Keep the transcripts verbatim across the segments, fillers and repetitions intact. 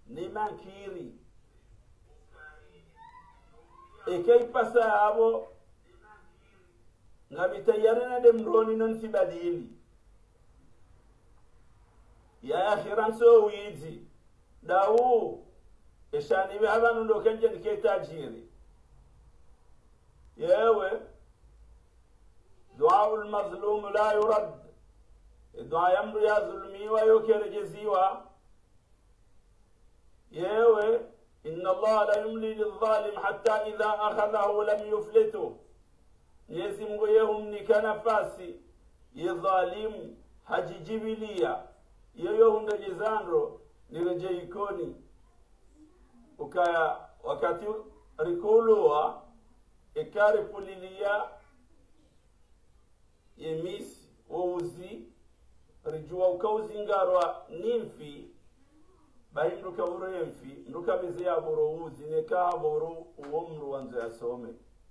ni mankiri ekei pasa abo ngabitayarana de mroni non sibadili ya akhiran so wizi dawu eshani be habanu ndo kenje ke tajiri yewe دعاء المظلوم لا يرد دعاء يمر يا ظلمي ويكر جزيوا يوه إن الله لا يملي للظالم حتى إذا أخذه لم يفلته يزم يهم نكنفاسي يظالم حج جبلية يوهم نجزانرو نرجيكوني وكايا wakati rikuluwa ikari pulilia yemisi wouzi rijua ukauzi ngarwa nimfi bayi nduka buru yemfi nduka bizi ya buru uzi neka buru uomru wanzo ya some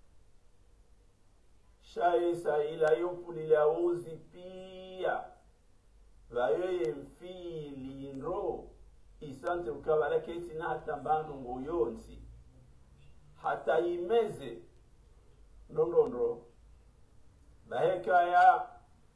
shayi sa ila yupulilia uzi pia bayo yemfi lindro isante ukabala kesi na hata mbanu nguyonzi hata imeze ndondondro baheka ya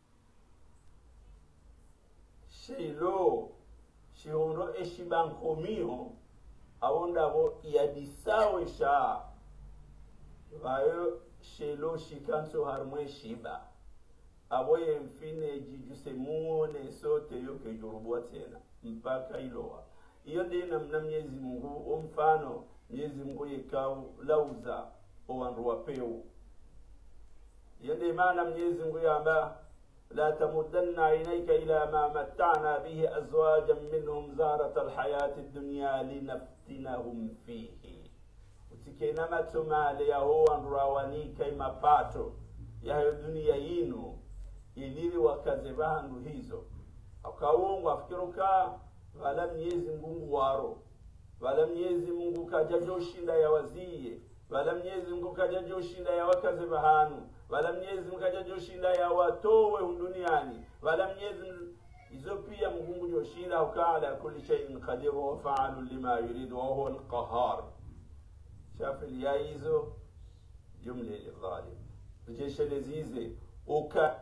shilo shihondo eshibankomio awondabo yadisawe sha bayo shilo shikanso harmwe shiba aboye mfine jijuse muone sote yoke jurubwa tena mpaka ilowa iyo ndi namna Mwenyezi Mungu omfano Mwenyezi Mungu yekau lauza owandu wapeu iyo ndi maana Mwenyezi Mungu yamba la tamuddanna aynayka ila ma matta'na bihi azwajan minhum zarata alhayati ad-dunya linaftinahum fihi utikena matumale ya owandu rawanika imapato ya dunia yinu ilili wakaze bandu hizo akawungu afikiruka wala Mwenyezi Mungu waro wala Mwenyezi Mungu kajajo shinda ya waziye wala Mwenyezi Mungu kajajo shinda ya wakaze bahanu wala Mwenyezi Mungu kajajo shinda ya watowe duniani wala Mwenyezi izo pia Mungu yoshinda ukala kulli shay'in qadir wa fa'alu lima yurid wa huwa al-qahhar shafi ya hizo jumla al-zalim tujeshe lezize uka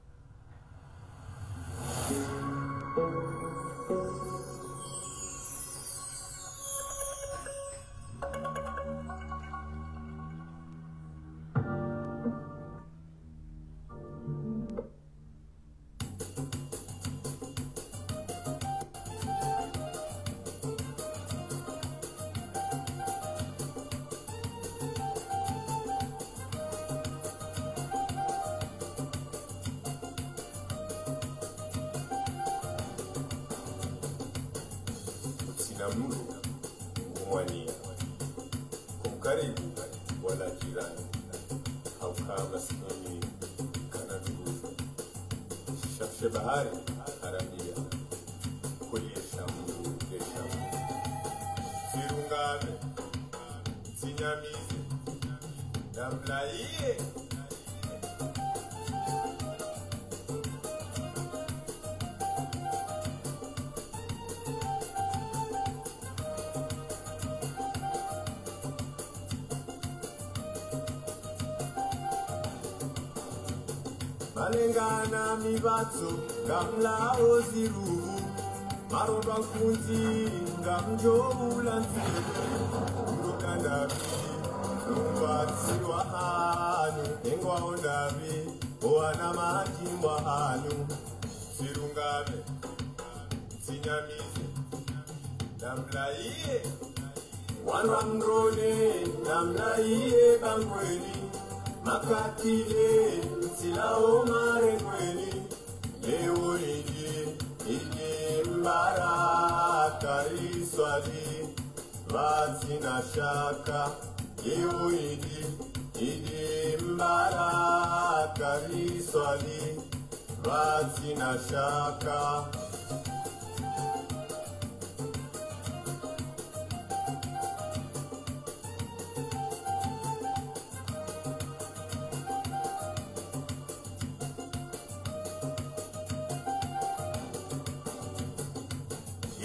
namuru umwania kumkaribu wala jirani haukaa maskini kana ndugu shafshe bahari haramia kulie shamu le shamu firungame sinyamize namlaiye Malengana mibatso gamla oziruhu maroba kunzi gamjo ulanzi ndokanda ubatsi wa hanu engwa ondavi oana majimwa hanu sirungame sinyamize namlaiye wanwamrone namlaiye bangweni makatile silao mare kweni leo ije ije mbaraka iswali vazina shaka leo ije ije mbaraka iswali vazina shaka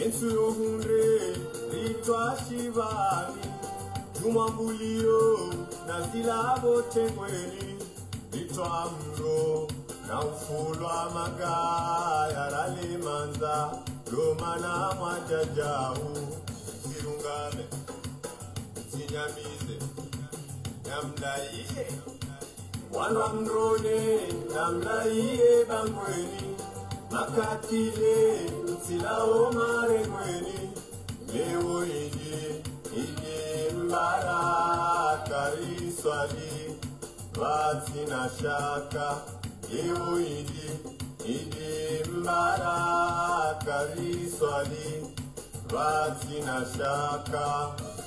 ensu yohunde ritwa shivani jumambulio na zilabo tengweni ritwa mro na ufulwa magaya rale manza lomana mwajajau zirungame zinyamize namdaiye wanwa mrone namdaiye bangweni makatile msilao marengweni leo ije ije mbaraka riswali vatina shaka leo ije ije mbaraka riswali vatina shaka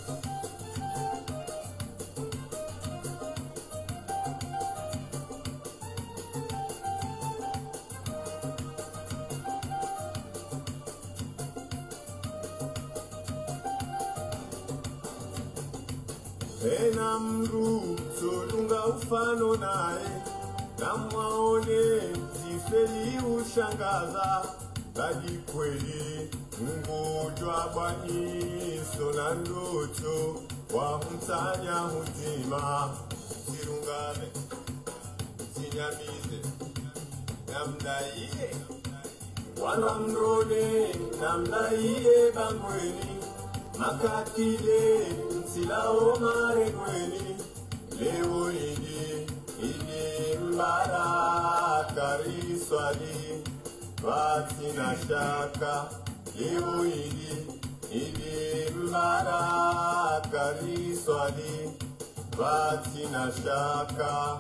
Ena mru solunga ufano nae na mwaone zifeli ushangaza Lagi kweli ngojwa bwani sona ndoto wa mtanya hutima zirungame zinyamize namdaiye wana mrone namdaiye bangweni makatile msilao maregweni leo ije ije mbaraka riswali vatina shaka leo ije ije mbaraka riswali vatina shaka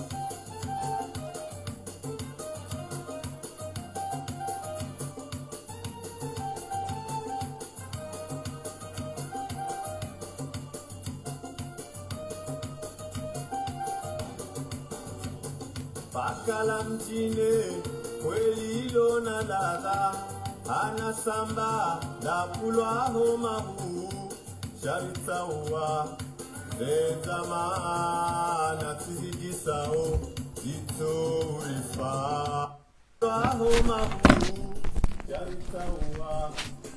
Bakala mchine kweli lona ladha ana samba la pulwa homa huu sharita uwa zezama na tizidisao ito urifa pulwa homa huu sharita uwa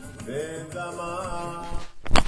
zezama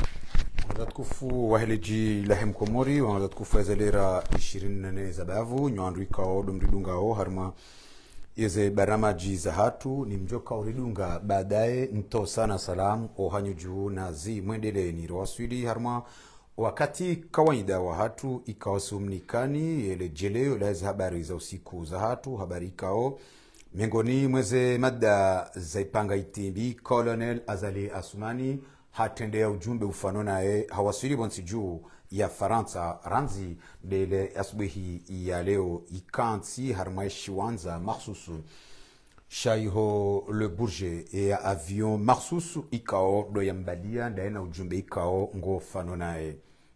Tukufu waheleji lahem komori wanga tukufu ezalera ishirini na nane zabavu nywandu ikao domridungao harma yeze baramaji za hatu ni mjoka uridunga baadaye nto sana salam ohanyo juu na zi mwendele ni rawaswili harma wakati kawaida wa hatu ikao sumnikani yele jeleo lazi habari za usiku za hatu habari ikao miongoni mweze mada zaipanga itimbi Colonel Azali Asumani hatendea ujumbe ufano nae hawasili bonsi juu ya Faransa ranzi dele asubuhi ya leo ikansi harmaishi wanza mahsusu shaiho le Bourget ya avion mahsusu ikao do yambalia ndaena ujumbe ikao ngo fano nae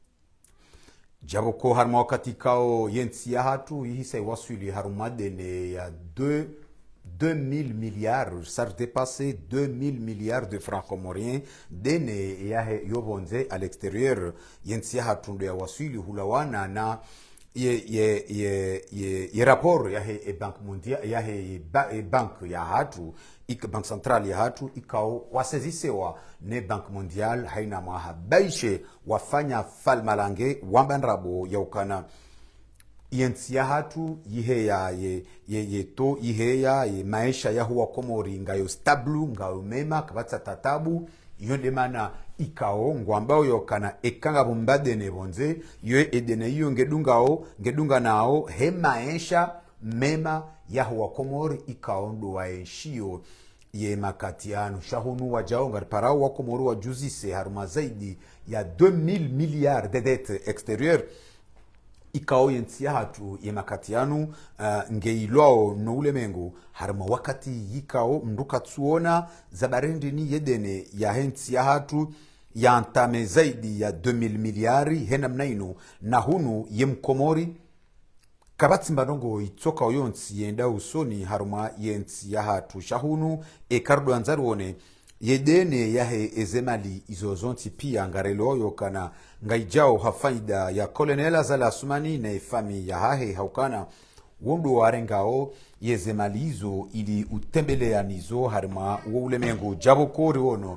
jaboko harma wakati ikao yensi ya hatu ihisa iwasili harumadene ya deux deux mille milliards, ça dépassait deux mille milliards de francs comoriens dene yahe yobonze à l'extérieur yensia hatundu ya wasili hulawana na ye ye ye ye, ye rapport yahe e bank mondial yahe e, ba, e bank ya hatu ik bank central ya hatu ikao wasezisewa ne bank mondial haina maha baishe wafanya falmalange wambanrabo ya ukana yensi ya hatu ihe ya ye, ye, ye to ihe ya ye maisha ya huwa komori ngayo stablu ngayo mema kabatsa tatabu yonde mana ikao ngwambao yokana ekanga bumbade nebonze yo edene iyo ngedungao ngedunga nao he maisha mema ya huwa komori ikao ndo waeshio ye makatiano shahunu wajao ngar parao wa komori wa juzise haruma zaidi ya deux mille milliards de dettes extérieures ikao yensi ya hatu ye makatianu uh, ngeilwao no ulemengu harma wakati yikao mnduka tsuona zabarendi ni yedene ya hensi ya hatu ya antame zaidi ya deux mille miliari hena mnainu na hunu ye mkomori kabatsi mbadongo itsoka oyonsi yenda usoni harma yensi ya hatu shahunu e kardo anzaruone yedene yahe ezemali izozonti pia ngarelo yokana ngaijao hafaida ya Colonel Azali Asumani na ifami ya hahe haukana wondo warengao yezemali izo ili utembelea nizo harima ulemengu jaboko riono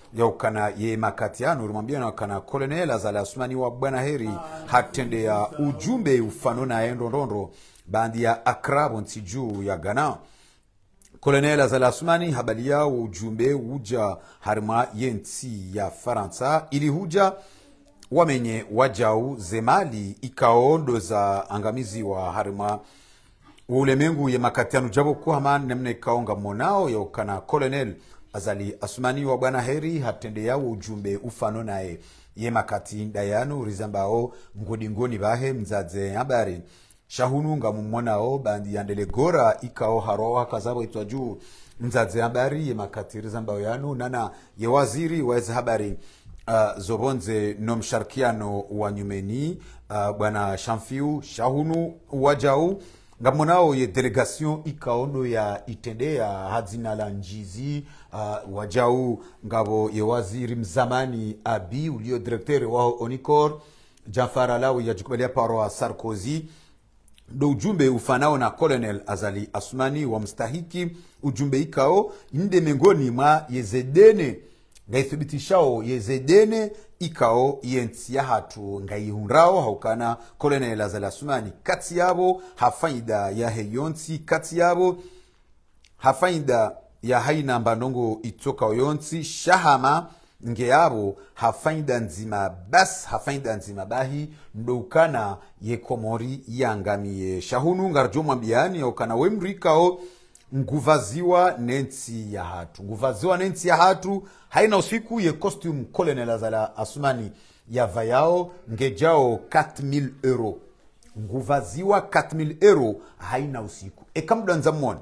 ya ukana ye makatiano rumambia na kana Colonel Azali Asumani wa bwana heri hatende ya ujumbe ufano na endo ndondo bandi ya Accra bonti juu ya Ghana. Colonel Azali Asumani habali ya ujumbe uja harima yenti ya Faransa ili huja wamenye wajau zemali ikaondo za angamizi wa harima ulemengu ye makatiano jabo kwa man nemne ikaonga monao ya ukana Colonel Azali Asumani wa bwana heri hatende ya ujumbe ufano nae ye makati dayano rizambao ngodingoni bahe mzaze habari shahunu nga mmonao bandi yandele gora ikao haroa kazabo itwaju mzaze habari ye makati rizambao yano nana ye waziri weze habari uh, zobonze nomsharkiano wa nyumeni uh, bwana Shamfiu shahunu wajau ngamonao ye delegation ikaondo ya itendea hazina la njizi uh, wajau ngabo ye waziri mzamani abi ulio directeur wa Onicor Jafar Alawi ya jukubalia paroa Sarkozy do ujumbe ufanao na Colonel Azali Asumani wa mstahiki ujumbe ikao inde mengoni ma yezedene ngaithibitishao yezedene ikao yentia hatu ngaihunrao haukana Colonel Azali Asumani kati yabo hafaida ya heyonti kati yabo hafaida ya haina mbandongo itoka oyonti shahama nge yabo hafaida nzima bas hafaida nzima bahi ndoukana ye komori yangamiye shahunu ngarjo mwambiani haukana wemrikao nguvaziwa nenti ya hatu nguvaziwa nenti ya hatu haina usiku ye costume Colonel Azali Asumani ya vayao ngejao quatre mille euros nguvaziwa quatre mille euros haina usiku e kamda nzamoni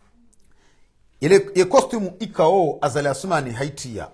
ile ye costume ikao Azali Asumani haitia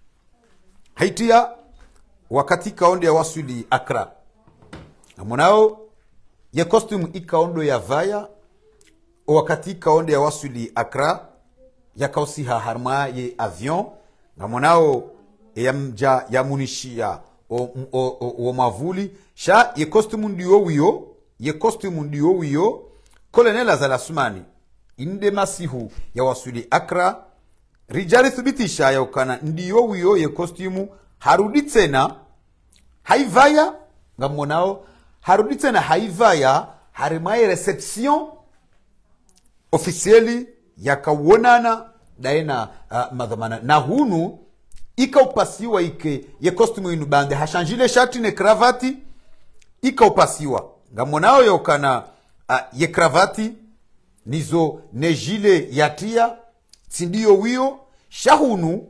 haitia wakati kaonde ya wasuli Accra amonao ye costume ikaondo ya vaya wakati kaonde ya wasuli Accra ya kausi ha harma ye avion ngamonao ya mja ya munishia o, o, o, o mavuli sha ye costume ndiyo wiyo ye costume ndiyo wiyo Colonel Azali Asumani inde masihu ya wasuli Accra rijari thubitisha ya ukana ndiyo wiyo ye costume harudi tena haivaya ngamonao harudi tena haivaya harma ye reception officieli yakawonana daena uh, madhamana na hunu ikaupasiwa ike ye costume inu bande hashangile shati ne kravati ikaupasiwa ngamonao yokana uh, ye kravati nizo ne jile yatia sindiyo wiyo shahunu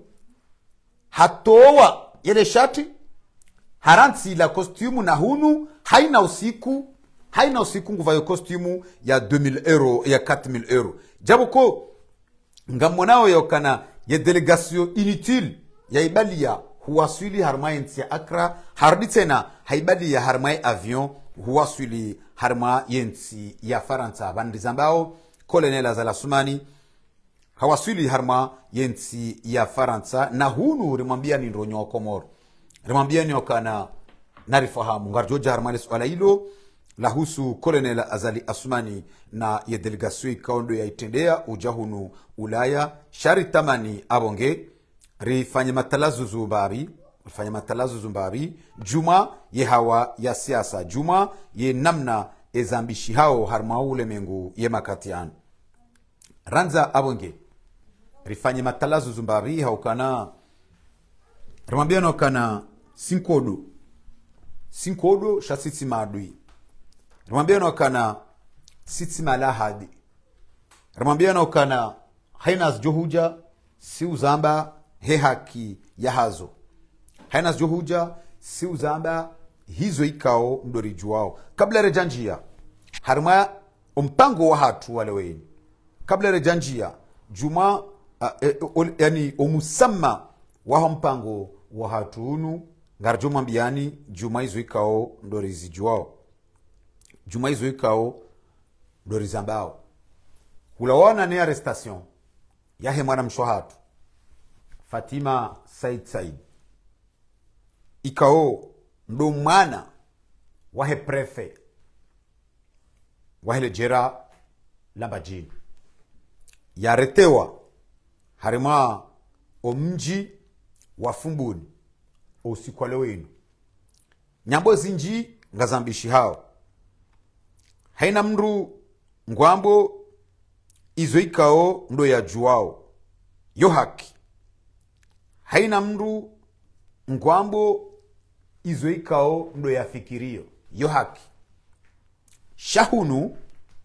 hatowa yele shati haranti la costume na hunu haina usiku haina usiku nguva yo costume ya deux mille euros ya quatre mille euros jaboko ngamonao yokana ye delegation inutile ya ibalia huwasuli harma yenti ya Accra hardi tena haibali ya harma ya avion huwasuli harma yenti ya Faransa bandizambao Colonel Azali Asumani hawasuli harma yenti ya Faransa na hunu rimwambia ni ndonyo wa Komoro rimwambia ni okana narifahamu ngarjoja harma swala hilo lahusu Colonel Azali Asumani na ye delegation ikaondo ya itendea ujahunu Ulaya shari tamani abonge rifanye matalazu zumbari rifanye matalazu zumbari juma ye hawa ya siasa juma ye namna ezambishi hao harma ule mengu ye makatiano ranza abonge rifanye matalazu zumbari haukana rimwambia no kana sinkodo sinkodo shasiti madui rimwambia no kana siti malahadi rimwambia no kana haina johuja si uzamba he haki ya hazo haina johuja si uzamba hizo ikao mdori juao kabla rejanjia harma umpango wa hatu wale weni kabla rejanjia juma uh, e, o, yani omusamma wa mpango wa hatu unu ngarjo mwambiani juma hizo ikao mdori zijuao juma hizo ikao mdori zambao kulawana ni arrestation yahe mwana mshohatu Fatima Said Said ikao ndo mwana wahe prefe wahe lejera lambajini yaretewa harima omji wafumbuni usikwale wenu nyambo zinji ngazambishi hao haina mndu ngwambo izo ikao ndo ya juao yo haki haina mndu ngwambo izo ikao ndo ya fikirio yo haki shahunu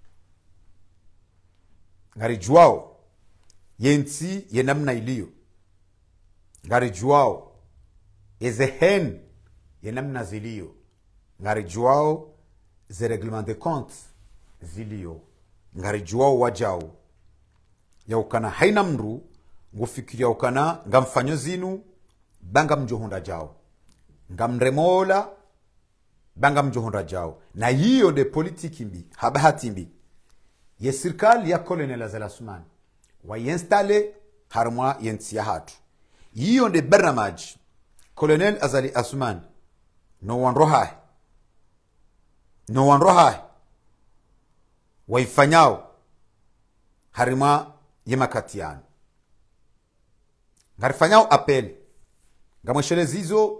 ngari juao yensi yenamna iliyo ngari juao ezehen yenamna ziliyo ngari juao ze reglement de compte ziliyo ngari juao wajao ya ukana haina mndu ngufikiria ukana ngamfanyo zinu banga mjohonda jao ngamremola banga mjohonda jao na hiyo de politiki mbi habahati mbi ye serikali ya Colonel Azali Assoumani wa installe harma yensia hatu hiyo de barnamaj Colonel Azali Assoumani no wanroha no wanroha waifanyao harima yemakatiano ngarifanyao apel ngamweshelezizo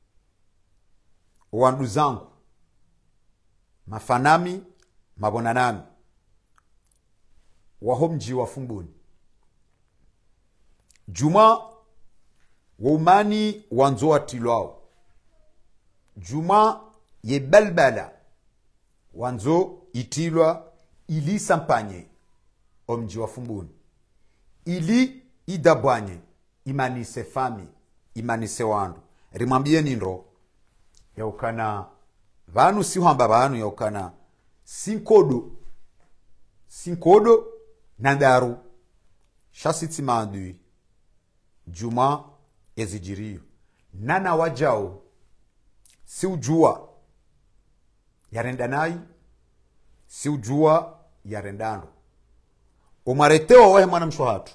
wandu zangu mafanami mabonanami wahomji wafumbuni juma waumani wanzoa tilwao juma yebalbala wanzo itilwa ili sampanye omji wafumbuni ili idabwanye imanise fami imanise wandu rimwambie nindro yaukana vanu siwamba vanu yaukana sinkodo sinkodo na daru shasiti maadui juma ezijirio nana wajao si ujua yarendanai si ujua yarendando umareteo wahe mwana mshohatu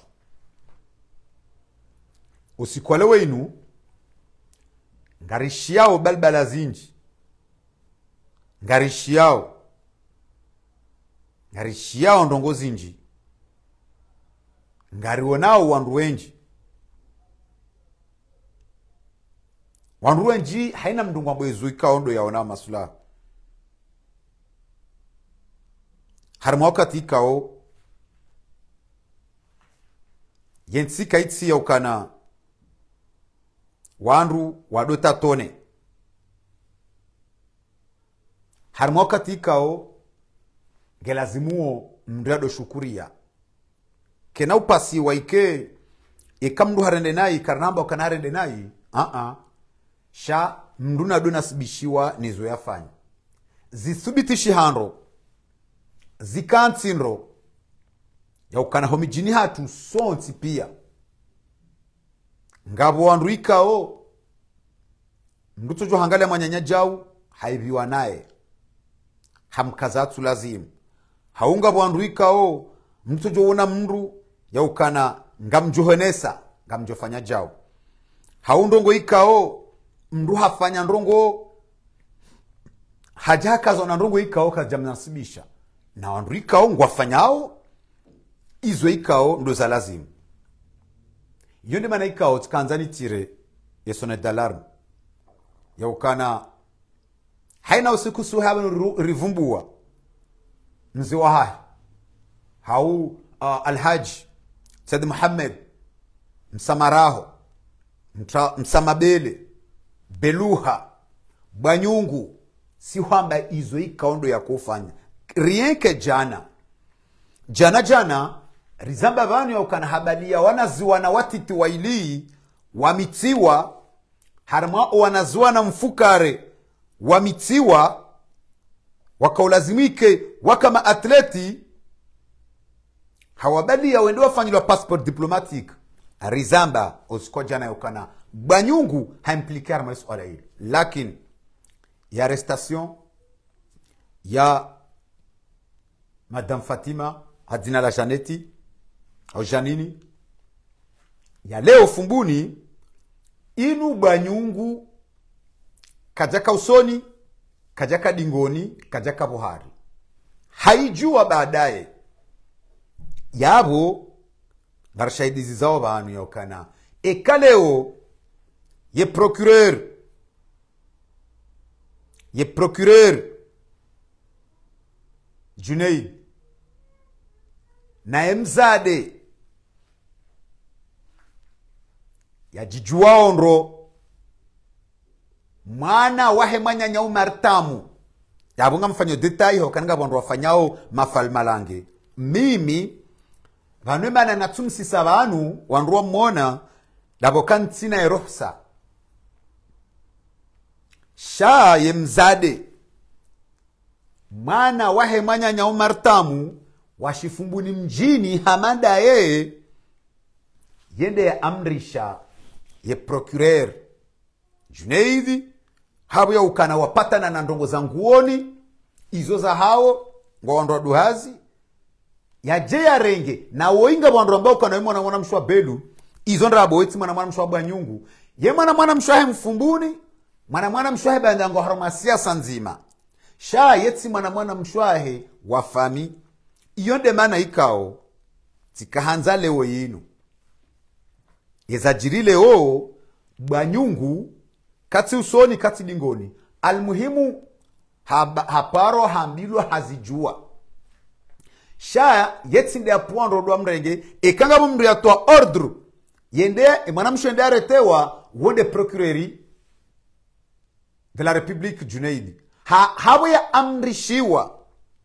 usikwale wenu ngarishiao balbala zinji ngarishiao ngarishiao ndongo zinji ngarionao wandu wenji wandu wenji haina mdungu ambezu ikao ndo yaona masula harima wakati ikao yensika itsi ya ukana wandu wadota tone harima wakati ikao gelazimuo mndrado shukuria kena upasi waike ikamdu harende nai karnamba ukanarende nai uh-uh. sha mnduna duna sibishiwa nizo yafanya zisubitishi handro zikansinro ya ukana homijini hatu sonti pia ngabo wandu ikao mnduto jo hangale mwanyanya jau haibiwa nae hamkazatu lazimu haunga wandu ikao mnduto jo una mndu ya ukana ngamjohenesa ngamjofanya jau haundongo ikao mndu hafanya ndongo hajakazo na ndongo ikao kajamnasibisha na wandu ikao ngwafanyao izo ikao ndo za lazimu yonde mana ikao tikanzani tire yesone d'alarme ya ukana haina usiku suhabu rivumbua mzi wa hai hau uh, alhaji Said Muhammad Msamaraho Mtra, Msamabele Beluha Banyungu si hamba izo ikaondo ya kufanya rien que jana jana jana rizamba vanu ya ukana habalia wanaziwa na watiti wailii wamitiwa harma wanaziwa na mfukare wamitiwa wakaulazimike wakama atleti hawabali ya wendo wafanyilwa passport diplomatique rizamba usikwa jana yukana Banyungu haimplikiar maisuala hili lakini ya arrestation ya Madame Fatima Hadina la Janeti au Janini ya leo fumbuni inu Banyungu kajaka usoni kajaka dingoni kajaka Buhari haijua baadaye yabo barashaidizi zao banu yokana ekaleo ye procureur ye procureur Junaid na emzade ya jijuwaonro mwana wahe mwanya umartamu yabunga mfanyo detail ho kananga bondo wafanyao mafalmalange mimi vanwe mana natumsisa vanu wanruwa mwona labo kantina erohsa sha ye mzade mwana wahe mwanya umartamu washifumbuni mjini hamanda ye yende ya amrisha ye procureur Junaidi habu ya ukana wapatana na ndongo za nguoni izo za hao ngawandwa duhazi ya je ya renge na woinga wandwa mbao kana mwana mwana mshwa belu izo ndrabo eti mwana mwana mshwa banyungu ye mwana mwana mshwa he mfumbuni mwana mwana mshwa he bandango harmasia sanzima sha yeti mwana mwana mshwa he wafami iyonde mana ikao tikahanza leo yinu yezajirile o banyungu kati usoni kati dingoni almuhimu haba, haparo hambilwa hazijua sha yetsinde apuando do amrenge ekanga bumri atwa ordre yende mwanamsho ende aretewa wonde procureuri de la République Junaid ha habo ya amrishiwa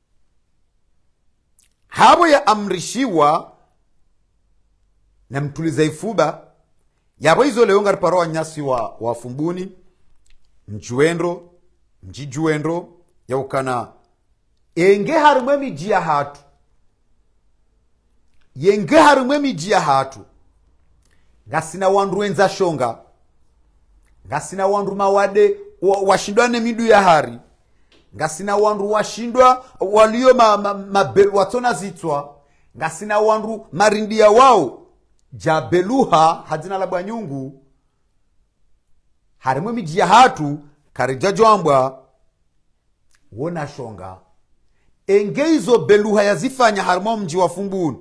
habo ya amrishiwa na mtuliza ifuba yabo izo leo ngari paro nyasi wa wafumbuni mjuendro mjijuendro ya ukana enge harumwe mijia hatu yenge harumwe mijia hatu ngasina wandu wenza shonga ngasina wandu mawade washindwa ne midu ya hari ngasina wandu washindwa walio ma, ma, ma, watona zitwa ngasina wandu marindia wao jabeluha hazina la banyungu harimwe mijia hatu karijajo ambwa wona shonga enge izo beluha yazifanya harimo mji wa fumbuni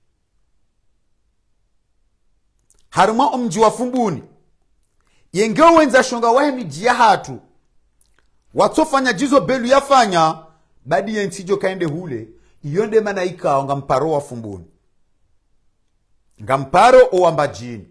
harimo mji wa fumbuni yenge wenza shonga wahe mijia hatu watofanya jizo belu yafanya badi yentijo kaende hule iyonde mana ika nga mparo wa fumbuni nga mparo owambajini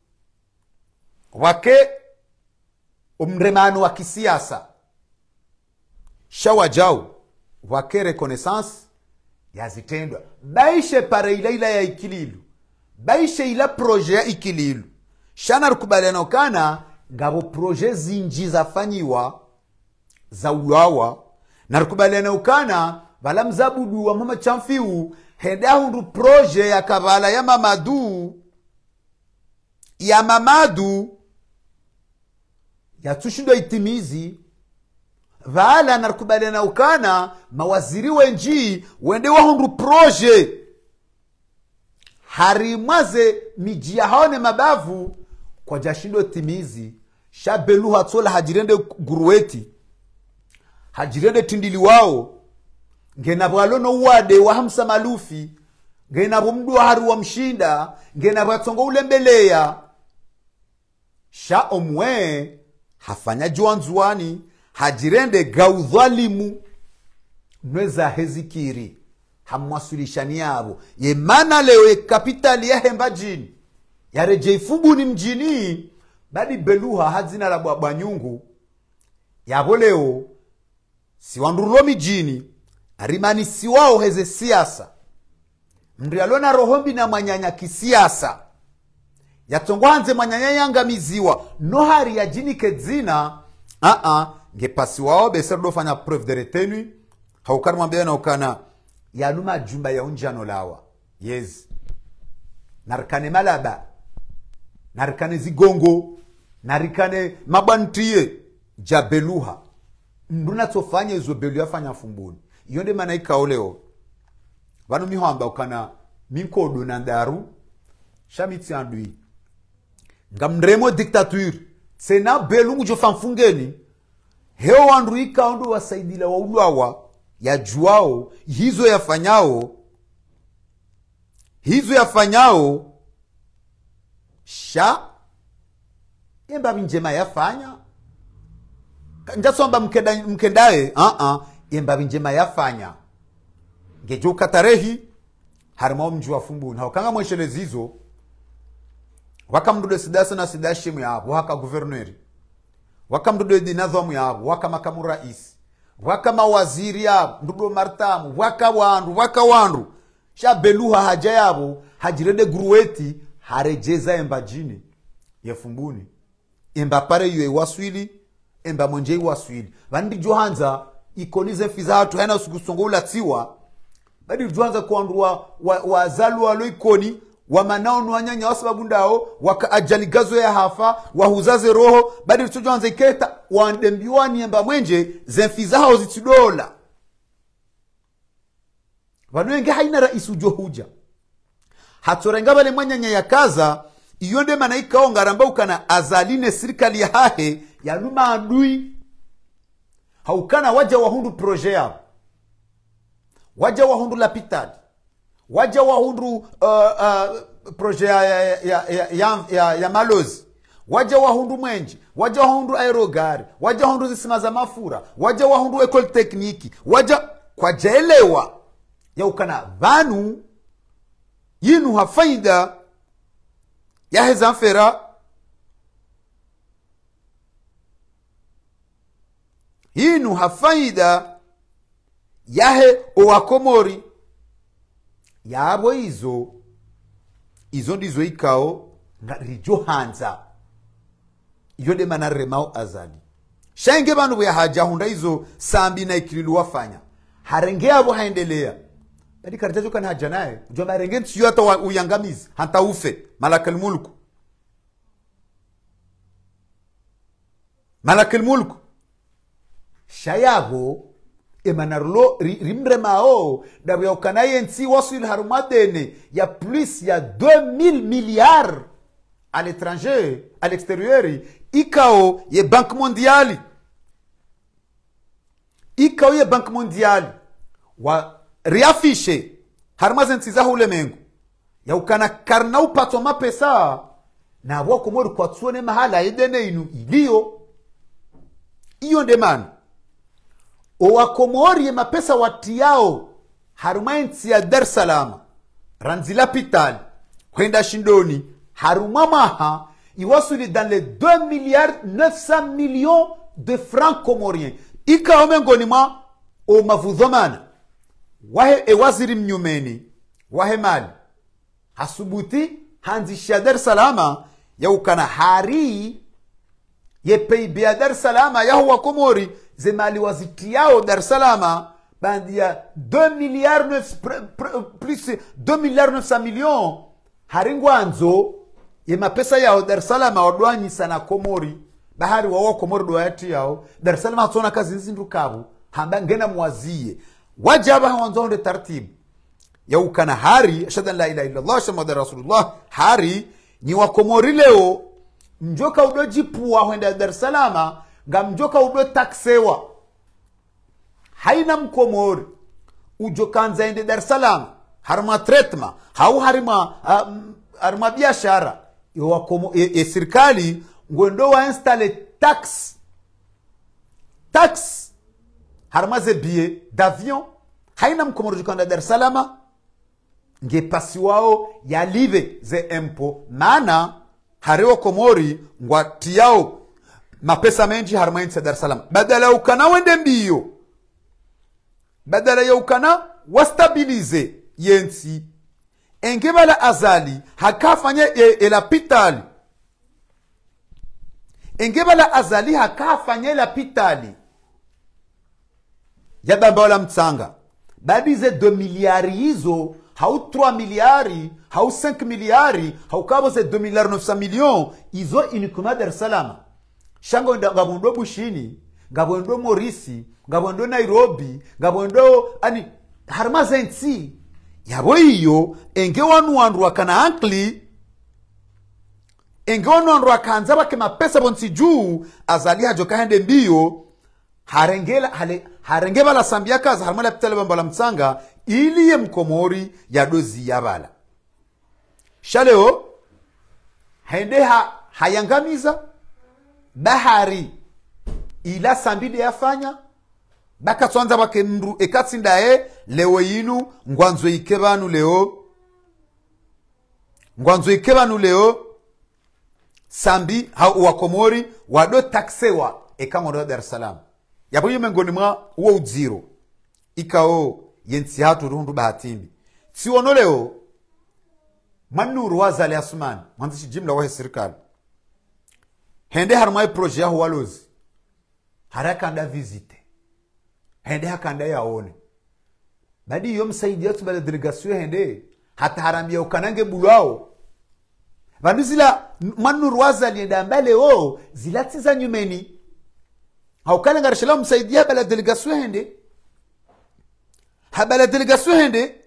wake umremano wa kisiasa shawajau wake reconnaissance yazitendwa baishe pare ila ila ya ikililu baishe ila proje ya ikililu shana rukubaliana kana ngabo proje zinji zafanyiwa za ulawa na rukubaliana ukana bala mzabudu wa mama chamfiu henda hundu proje ya kabala ya mamadu ya mamadu ya tushindo itimizi vala na rukubaliana ukana mawaziri wenji wende wa hundu proje harimwaze mijia haone mabavu kwa jashindo itimizi shabelu hatola hajirende gurueti hajirende tindili wao ngena bwalono wade wa hamsa malufi ngena bomdu haru wa mshinda ngena batongo ulembeleya sha omwe hafanya juanzuani hajirende gaudhalimu nweza hezikiri hamwasulishani yabo ye mana leo ye kapitali ya hemba jini ya rejeifubu ni mjini badi beluha hazina la bwabanyungu yabo leo si wandurulo mijini arimani siwao heze siasa mrialona rohombi na manyanya kisiasa yatongwanze manyanya yangamiziwa nohari ya jini kedzina a a ngepasi wao beserdo fanya preuve de retenue haukari mwambia na ukana yanuma jumba ya unjano lawa yes narikane malaba narikane zigongo narikane mabantiye jabeluha nduna tofanya izo belu yafanya fumbuni yonde manaika oleo vanu mihamba ukana minkodo na ndaru shamiti andui ngamremo dictature sena belu mujo fanfungeni heo wandu ika ondo wasaidila wa ulawa ya juao hizo yafanyao hizo yafanyao sha emba njema yafanya njasomba mkenda mkendae a uh a -uh. emba njema yafanya ngejuka tarehi harimo mji wa Fumbuni haukanga mweshelezizo wakamdude sidasa na sidashimu yabo waka guverneri wakamdude dinadhamu yabo waka makamu rais waka mawaziri yabo ndudo martamu waka wandu waka wandu shabeluha haja yabo hajirede grueti harejeza emba jini ya Fumbuni emba pare yue waswili emba mwenjei waswili vandi johanza ikonize fiza hatu hena usikusongola tiwa badi johanza kuandua wazalu wa walo ikoni wa manao nwanyanya wasababu ndao waka ajali gazo ya hafa wahuzaze roho badi johanza iketa waandembiwani emba mwenje zenfiza hao zitidola wanuenge haina raisu johuja hatorenga bale mwanyanya ya kaza iyonde manaika ongaramba ukana azaline serikali ya hahe ya numa adui haukana waja wahundu proje yao waja wahundu lapitali waja wahundu uh, uh, proje ya, ya, ya, ya, ya, ya, ya malozi waja wahundu mwenji waja wahundu aerogari waja wahundu zisima za mafura waja wahundu ekol tekniki waja kwa jaelewa ya ukana vanu yinu hafaida ya hezanfera yinu hafaida yahe owakomori yabo izo izo ndizo ikao rijo hanza iyo de manaremao azali shenge banu ya haja hunda izo sambi na ikililu wafanya harenge abo haendelea badi karitazo kana haja naye jomba harenge tsiyo hata uyangamizi hanta ufe malakal mulku malakal mulku shayabo emanarlo rimremao dabu ya ukanaye nsi wasil harumadene ya plus ya deux mille milliards à l'étranger à l'extérieur ikao ye banque mondiale ikao ye banque mondiale wa riafishe harumazen nsi za ulemengu ya ukana karna upato mapesa na wako mori kwa tsuone mahala edene inu ilio iyo ndemanu owakomori mapesa watiao harumainsi ya Dar es Salaam ranzila pitali kwenda shindoni harumamaha iwasuli dans les deux milliards neuf cents millions de francs comoriens ika omengoni mwa o mavudhomana wahe e waziri mnyumeni wahe mali hasubuti hanzisha Dar es Salaam ya ukana hari ye P I B ya Dar es Salaam ya huwa komori zemali wazitiao Dar es Salaam bandia deux milliards neuf plus deux milliards neuf cents millions haringwanzo ye mapesa yao Dar es Salaam wadwanyi sana komori bahari wawo komori doyati yao Dar es Salaam hatona kazi nzindukabu hamba ngena mwazie wajaba hawanzonde tartibu ya ukana hari ashadan la ilaha illa Allah shamada rasulullah hari ni wakomori leo mjoka udojipuwa huenda Dar es Salaam nga mjoka udo taksewa haina mkomori ujokanza ende Dar es Salaam harma tretma hau harima um, harma biashara yo komo e, e serikali ngondo wa installe tax tax harma ze billet d'avion haina mkomori jokanda Dar es Salaam nge pasi wao ya live ze impo maana hariwa komori ngwati yao mapesa menji harmaini sa Dar es Salaam badala ukana wende mbio badala ya ukana wastabilize yensi engebala azali hakafanya e, elapitali engebala azali hakafanya elapitali yabamba wala mtsanga badize deux milliards hizo hau trois milliards hau cinq milliards hau kabo se deux milliards neuf cents millions izo inikuma Dar es Salaam shango ngabondo bushini ngabondo Morisi ngabondo Nairobi ngabondo ani harmazensi yabo iyo enge wanu wandu wakana ankli enge wanu wandu wakanza wake mapesa bonsi juu azali hajoka hende mbio harengela hale harengeba la sambia kaza harmala pitale bambala mtsanga ili ye mkomori ya dozi ya bala shaleo hende ha hayangamiza bahari ila sambide yafanya baka twanza bake mru ekatsindae leo yinu ngwanzo ikebanu leo ngwanzo ikebanu leo sambi ha wakomori wado taksewa ekango Dar es Salaam yapo yimengoni mwa uwo uziro ikao yensi hatu rundu bahatimbi siono leo manuru wazali asman mwanzishi jimla wa serikali hende harmai projet ya walozi haraka nda visite hende hakanda yaone badi yo msaidia tu bale delegation hende hata harambia ukanange bulwao vandu zila manuru wazali enda mbale o zilati za nyumeni haukale ngarishela msaidia bale delegation hende habala delegation hende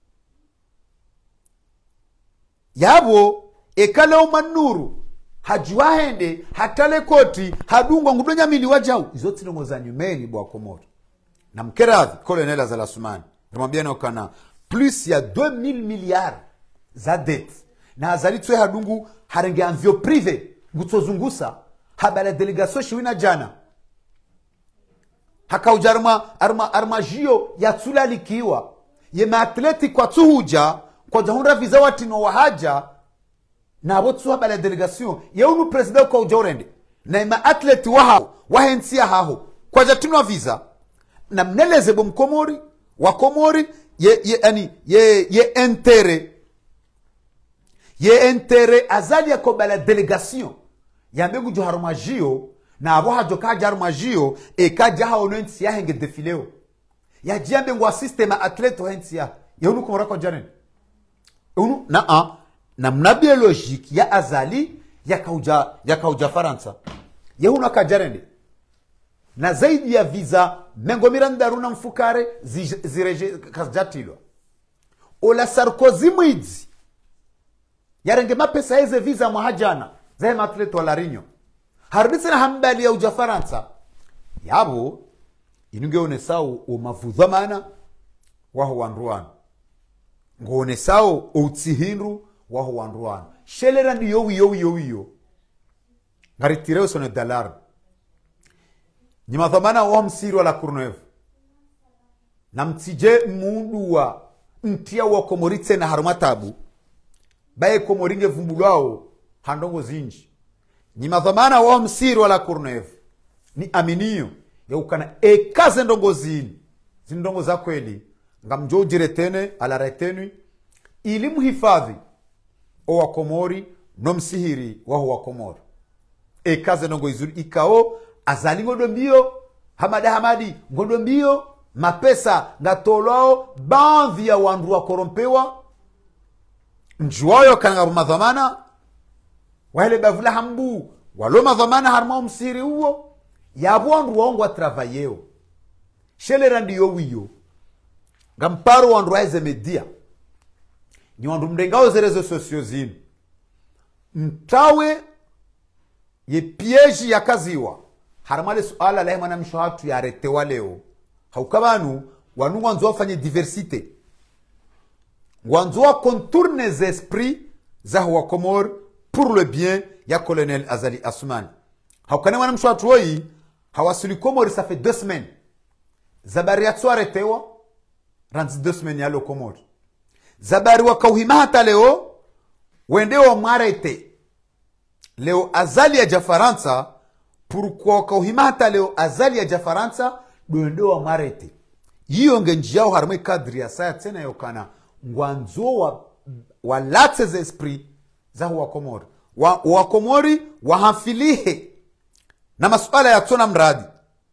yabo ekala manuru hajua hende hatale koti hadungwa ngudonya mili wajau izoti ndongo za nyumeni bwa Komoro na mkeradhi Colonel Azali Assoumani nimwambia na kana plus ya deux mille milliards za dette na azali twe hadungu harenge anvio privé ngutozungusa habala delegation shiwina jana hakaujarma arma armajio ya tsula likiwa ye maatleti kwa tuhuja kwa jahunra visa watino wahaja na wotsu habala delegation ye unu president kwa ujorende na ma atleti wahao wahensia haho kwa jatino visa na mneleze bomkomori wa Komori ye ye ani ye ye intere ye intere azali ya kobala delegation ya mbegu joharmajio na abo hajo kaja armajio e kaja ha onensi ya henge defileo ya jiambe ngwa system athlete hensi ya yonu komora kwa jaren unu na a na mna biologique ya azali ya kauja ya kauja Faransa yehuna kajarende na zaidi ya visa mengo miranda runa mfukare zireje kasjatilo ola Sarkozy mwidzi yarenge mapesa eze visa mwahajana zae matleto wala rinyo harudisi na hambali ya uja Faransa yabo inungeone sao o mavudhamana waho wanruano ngone sao o tsihinru waho wanruano shelera ndi yowi yowi yowi yo ngaritireo sone dalar ni madhamana wa msiri wala kurnev na mtije mundu wa mtia wa Komoritse na harumatabu bae Komoringe vumbulwao handongo zinji ni madhamana wa msiri wala kurnev ni aminio ya ukana ekaze ndongo zini zindongo za kweli ngamjo jiretene ala retenu ili muhifadhi o wa Komori no msihiri wa wa Komori ekaze ndongo izuri ikao azali ngodo mbio hamada hamadi ngodo mbio mapesa ngatolao baadhi ya wandu wa korompewa njuayo kanga madhamana wale bavula hambu walo madhamana harma msiri huo ya wandu waongo travayeo shelera ndiyo wiyo ngamparo wandu waize media ni wandu mdengao zerezo sosio zinu mtawe ye piège ya kaziwa haramale suala la mwana mshohatu ya retewa leo haukabanu wanu wanzo wafanye diversite wanzo wa contourne les esprits za wa Komor pour le bien ya Colonel Azali Assoumani haukane mwana mshohatu woi hawasuli Komor ça fait deux semaines zabari ya tswa retewa ranzi deux semaines ya lo Komor zabari wa kauhima hata leo wende wa mwarete leo azali ya Jafaransa pourquoi kauhima hata leo azali ya Jafaransa duende wa marete hiyo ngenjia harme kadri ya saya tena yokana ngwanzo wa wa lattes esprit za wa Komori wa, wa Komori wahafilihe na masuala ya tsona mradi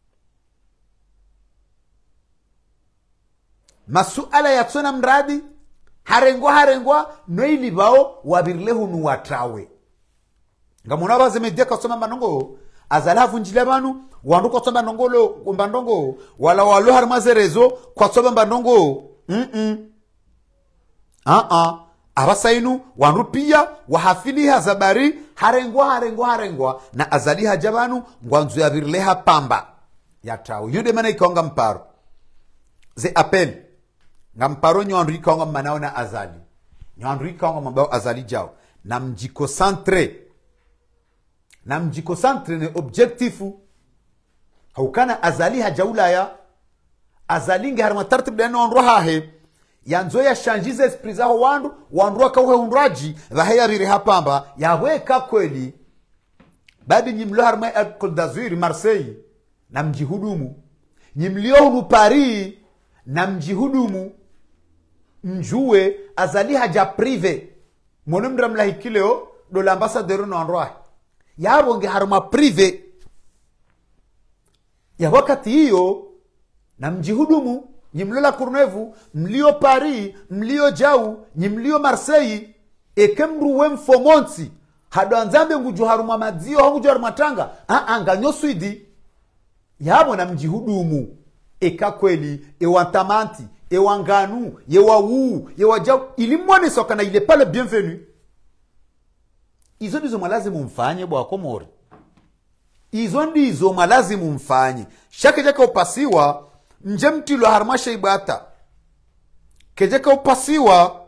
masuala ya tsona mradi harengwa harengwa noili bao wabirlehu nuwatawe ngamona baze media kasoma manongo azala vunjile banu wandu kwa somba ndongolo mbandongo wala walo harmaze rezo kwa somba mbandongo mm -mm. ah ah abasainu wandu pia wahafili hazabari harengwa harengwa harengwa na azali hajabanu ngwanzu ya virleha pamba ya tao yonde mana ikonga mparo ze appel ngamparo nyandu ikonga manao na azali nyandu ikonga mabao azali jao na mjiko centre na mjiko santre ne objectifu haukana azali hajaulaya azalinge harma tartib deno onrohahe yanzo ya shanjize esprit zaho wandu wandu akauhe unraji vahaya riri hapamba yaweka kweli babi nyimlo harma Côte d'Azur Marseille na mjihudumu nyimlio hunu Paris na mjihudumu mjue azali haja prive monomdra mlahikileo do l'ambassadeur no onroha yabo nge harma prive ya wakati hiyo na mjihudumu nyimlo la Courneuve mlio Paris mlio Jau nyimlio Marseille ekemru wemfo monti hado anzambe ngujo haruma madzio hangujo haruma tanga a anga nyoswidi yabo na mjihudumu eka kweli ewantamanti ewanganu yewawu yewajau ilimwone soka na ile pale bienvenue izo ndizo malazimu mfanye bwa Komori izo ndizo malazimu mfanye shake jaka upasiwa nje mtilo harmasha ibata kejeka upasiwa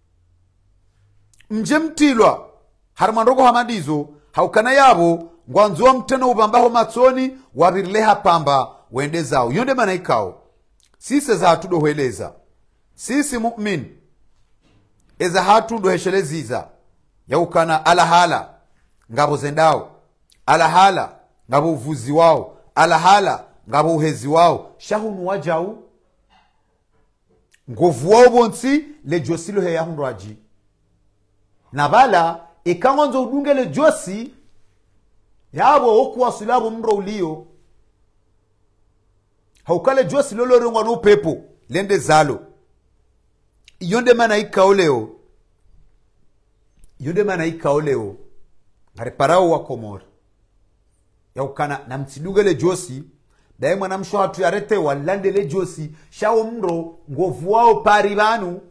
nje mtilo harmandogo hamadizo haukana yabo ngwanzo mteno ubambaho matsoni wabirleha pamba wende zao yonde mana ikao sisi za hatudo hueleza sisi mu'min eza hatudo hesheleziza yaukana alahala ngabo zendao alahala ngabo uvuzi wao alahala ngabo uhezi wao shahunu wajau ngovu wao bonsi le josilo he yahundo aji nabala ikangonzo udunge le josi yabo okuwa sulabo mro ulio haukale josi lolo rungwa no pepo lende zalo yonde mana ikaoleo yonde mana ikaoleo ngariparao wa Komori yaukana na mtidugele josi dae mwana msho hatu yarete walande le josi shao mro ngovu wao paribanu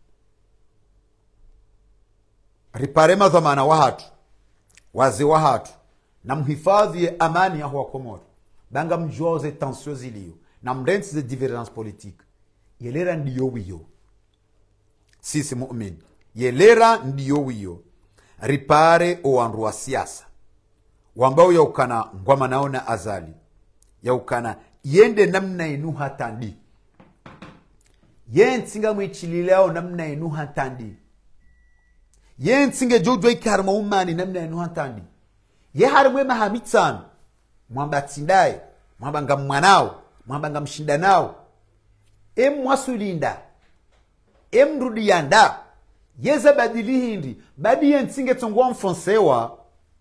riparema dhamana wa hatu waze wa hatu na mhifadhi ya amani ya huwa Komori banga mjuoze tensio zilio na mrensi ze divergence politique yelera ndiyo wiyo sisi mu'min yelera ndiyo wiyo ripare o wanru wa siasa wambao yaukana ngwama naona azali yaukana yende namna inu hatandi yensinga mwichililao namna inu hatandi yensinge jojo ikarma umani namna inu hatandi ye harimwe mahamitsan mwamba tsindaye mwamba nga mwanao mwamba nga mshinda nao em mwasulinda em rudiyanda yeza badili hindi badi yensinge tongwa mfonsewa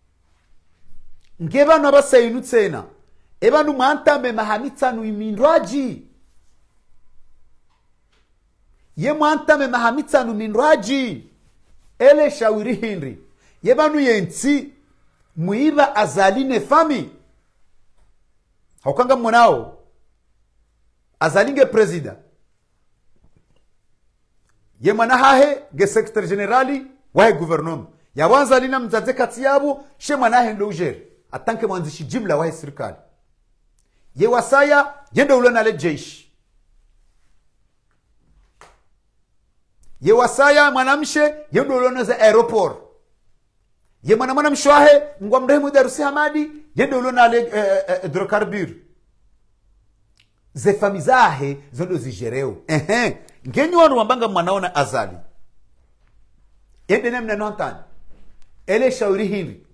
ngeba no basayinu tsena ebanu mantambe mahamitsanu imindraji ye mantambe mahamitsanu mindraji ele shawiri hindi yebanu yensi muiba azaline fami haukanga mwanao azalinge presida ye mwana hahe ge secretary generali wahe gouvernement ya wanza lina mzaze kati yabo she mwana hahe ndo ujeri atanke mwanzishi jimla wahe serikali ye wasaya yende ulona le jeshi ye wasaya mwanamshe yende ulona za aeroport ye mwana mwana mshwahe ngwa mrehemu darusi hamadi yende ulona le uh, uh, hydrocarbure ze famizahe zondo zijereo ehe ngenyu wanu wambanga mwanaona azali yende nemna nontani ele shauri hindi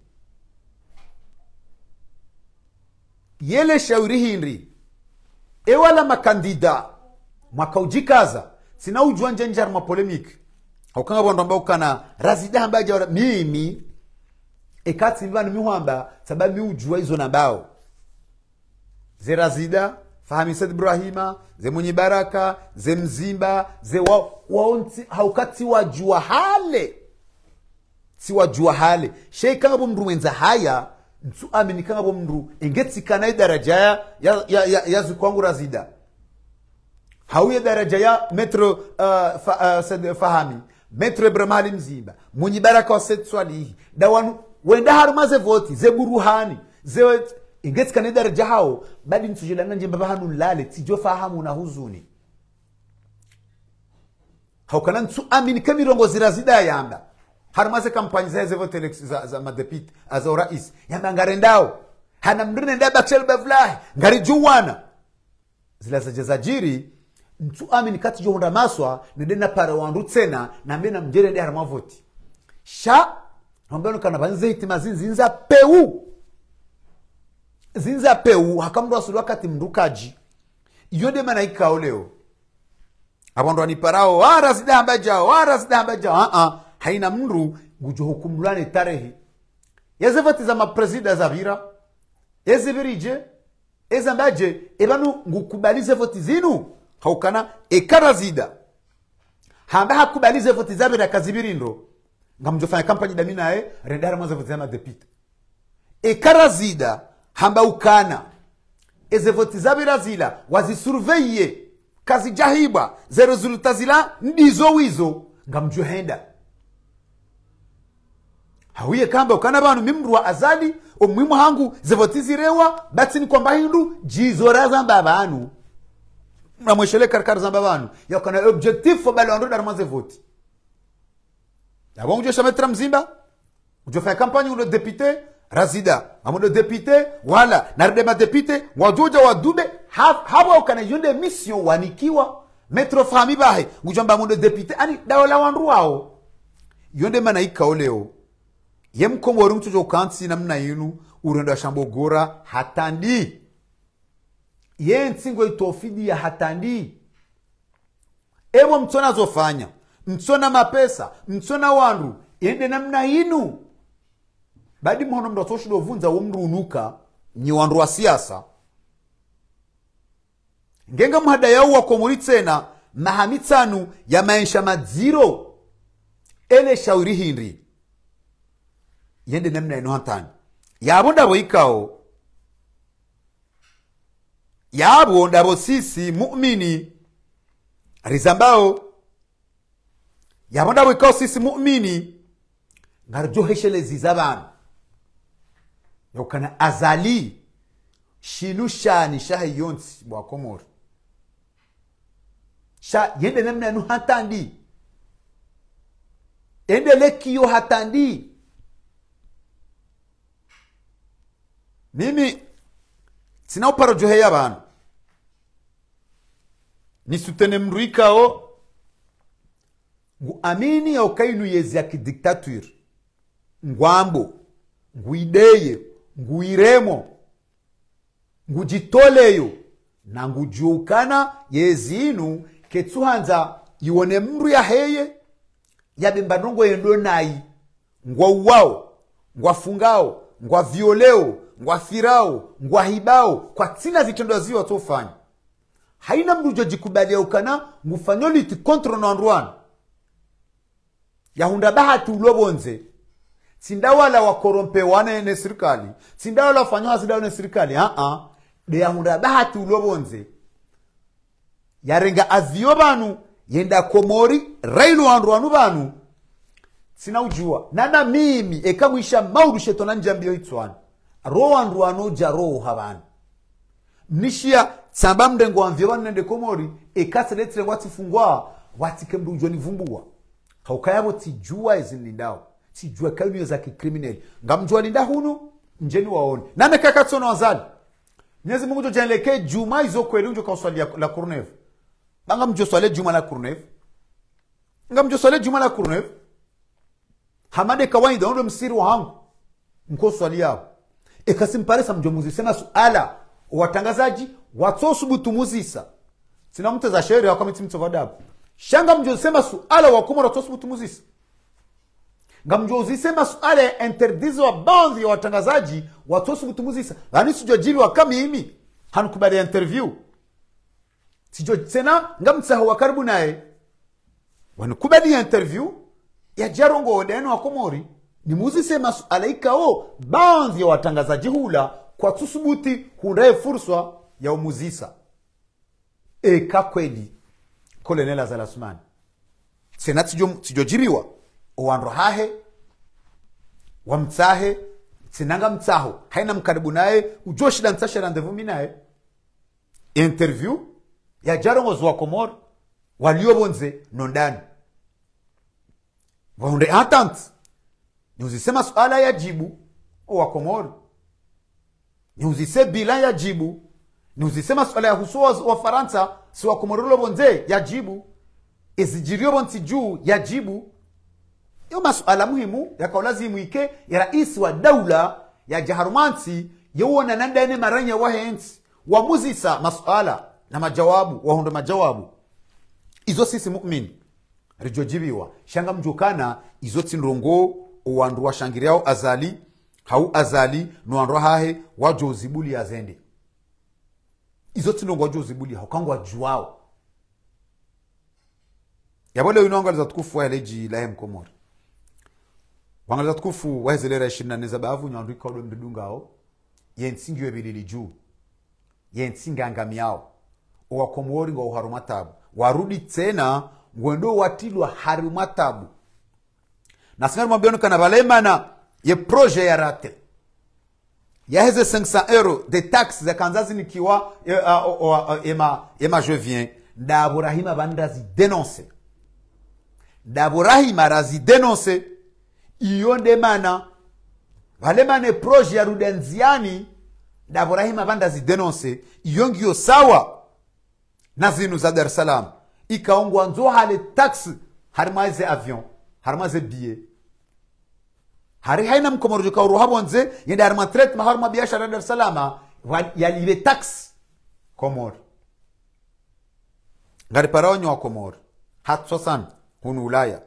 yele shauri hindi ewala makandida mwakaujikaza sina ujua njenjar mapolemiki haukanga bondo ambao kana razida hamba jawara mimi ekati mbanu miwamba sababu mi ujua hizo nambao ze razida Fahami Said Ibrahima ze mwenye baraka ze mzimba ze wa waonti haukati wajua hale si wajua hale sheika ngabo mndu wenza haya ntu amini kangabo mndu engeti kana daraja ya ya ya, ya zikwangu razida hauye daraja ya metro uh, fa, uh, Said Fahami metro Ibrahim Ali mzimba mwenye baraka wa Said Swalihi dawanu wenda harumaze voti ze buruhani ze ingeti kana daraja hao badi nsujilana nje baba hanu lale tijo fahamu na huzuni haukana ntu amini kamirongo zirazida yamba harmaze kampani za ze vote za, za madepite za rais yamba ngarendao hana mrine nda bakshel bavlahi ngari juwana zila zajazajiri mtu amini kati johonda maswa nidena para wandu tena na mbena mjere ndi harma voti sha nombeno kana banze hitima zinza peu zinza peu hakamdu asulu wakati mrukaji yode mana ikao leo abondo aniparao wara sidamba jao wara sidamba jao a a haina mru gujo hukumulane tarehe yazevati za mapresida za vira ezivirije ezambaje ebanu ngukubalize voti zinu haukana ekarazida hamba hakubalize voti za vira kazibirindo ngamjofanya kampani da minae rendara mwanza voti za madepite ekarazida hamba ukana eze voti za vira zila wazisurveye kazi jahiba ze resulta zila ndizo wizo ngamjohenda hawiye kamba ukana banu mimruwa azali omwimu hangu zevotizirewa batini kwamba hindu jizora zamba banu na mweshele karkar zamba banu ya kana objectif fo balo ndo darmaze voti ya bongo je chametra mzimba ujo fa campagne uno député razida amodo député wala narde ma député wajoja wadube habo ukana yonde mission wanikiwa metro fami bahe ujamba amodo député ani daola wandu wao yonde manaika oleo yem komori mtu jo kansi namna yinu urenda shambogora hatandi ye nsingo itofidi ya hatandi ewo mtona zofanya mtona mapesa mtona wandu yende namna yinu badi mhono mdo toshido vunza womrunuka nyi wandu wa siasa ngenga mhada yao wa komori tena mahamitsanu ya maisha madziro ele shauri hindi yende namna ino hatani yabo ndabo ikao yabo ndabo sisi muumini rizambao yabo ndabo ikao sisi muumini ngarjoheshele zizabana yokana azali shinushani shahi yonsi bwa komori sha yende namna ino hatandi ende lekiyo hatandi mimi sina uparo joheya bana nisutene mruikao ngu amini ya ukainu yezi ya kidiktatur ngwambo nguideye nguiremo ngujitoleyo na ngujuukana yezi inu ketsuhanza iwone mru ya heye ya bimbanongo yendo nai ngwa uwao ngwa fungao ngwa violeo ngwa firao ngwa hibao kwa tina zitendo ziwa tofanya haina mrujo jikubalia ukana ngufanyoliti kontro na anruana ya hunda bahati ulobonze sindawala wakorompe wane ene sirikali sindawala wafanyoha sidawa ene sirikali haa de ya hunda bahati ulobonze ya renga azio banu yenda komori railu anruanu banu sina ujua nana mimi eka mwisha maudu shetona njambio itsuani roho anruano jaro habana mnishia samba mdengo wanvyo nende komori ekase letre wati fungwa wati kemdu ujoni vumbua haukayabo tijua izinindao tijua kainu za kikriminali ngamjua linda hunu njeni waone nane kakatsono wazali Mwenyezi Mungu jojanleke juma izo kweli unjo kauswali la Kurnev banga mjo swale juma la Kurnev ngamjo swale juma la Kurnev hamade kawaida ndo msiri wangu mko swali yao ekasimpare mjomuzi sema suala watangazaji watosubutu muzisa sina mtu za shairi wa komiti mtovadabu shanga mjo sema suala wa kumora watosubutu muzisa ngamjo sema suala ya interdizo wa baadhi ya watangazaji watosubutu muzisa yani sijojibi wa kama mimi hanukubali interview sijo tena ngamtsaho wa karibu naye wanukubali interview ya jarongo odeno wa komori ni muzise masuala ikao baadhi ya watangazaji hula kwa tusubuti hundaye fursa ya umuzisa eka kweli kolonela za lasmani sena tijo jiriwa owanro hahe wamtsahe sinanga mtsaho haina mkaribu naye ujoshida mtsasha randevu naye interview ya jarongo zwa komori waliobonze nondani waunde atant ni uzisema suala ya jibu wa Komori, ni uzise bila ya jibu, ni uzisema suala ya husu wa Faransa si wa Komori lo bonze ya jibu, ezijirio bonti juu ya jibu. Yo masuala muhimu ya kaulazimu ike ya rais wa daula ya jaharumansi yewona nandane maranya wa hensi wa muzisa masuala na majawabu wa hundo majawabu izo sisi mu'min rijojibiwa shanga mjukana izo tindrongo uwandu wa shangiriao azali hau azali nuandu hahe wajo zibuli azende izo tindrongo wajo zibuli hau kangu wajuao yabole unuanga za tukufu wa eleji lahem Komori wangaliza tukufu wa hezelera ishirini na nne za bavu nyandu ikaudo mdudungao yensingi webelili juu yensingi angamiao uwa Komori nga uharumatabu warudi tena ngwendo watilwa harumatabu na singari mwambionu kana valemana ye proje ya rate ya heze cinq cents euro de taxes za kanzazi nikiwa ema ema je viens ndaburahima bandazi denonce ndaburahima razi denonce iyo ndemana valemane proje ya rudenziani ndaburahima bandazi denonce iyo ngiyo sawa na zinu za Dar es Salaam ikaongwa nzo hale tax harimaze avion harimaze billet hari haina Mkomori joka uruhabonze yenda harima tret maharma biashara Dar es Salaam yalibe tax Komori ngari paraonyo wa Komori hatsosan hunu Ulaya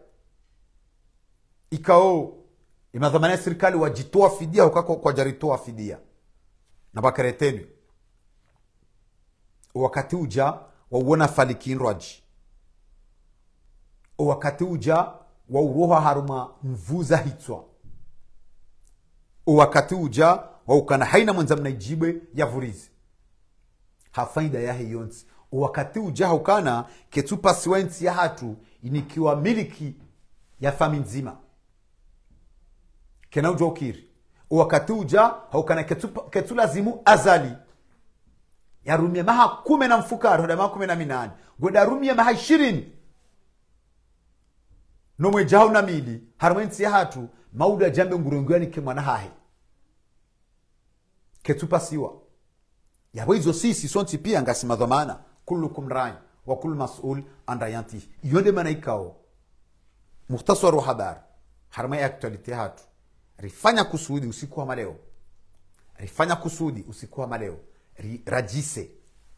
ikao imadhamana serikali wajitoa fidia hukako kwa jaritoa fidia na bakareteni wakati uja wauona falikinrwaji wakati uja wa uroha haruma mvuza hitswa wakati uja wa ukana haina mwenza mnaijibe ya vurizi hafaida ya hiyonsi wakati uja haukana ketupa siwensi ya hatu inikiwa miliki ya fami nzima kena uja ukiri wakati uja haukana ketupa, ketulazimu azali ya rumia maha kume na mfukaro hoda maha kume na minani gweda rumia maha ishirini nomwe jao na mili harwensi ya hatu mauda jambe ngurunguani kemwana hahe ketupa siwa ya hizo sisi sonti pia ngasima dhamana kullukum rai wa kullu mas'ul an rayanti yonde mana ikao muhtasaru habar harma ya actuality hatu rifanya kusudi usiku wa maleo rifanya kusudi usiku wa maleo rajise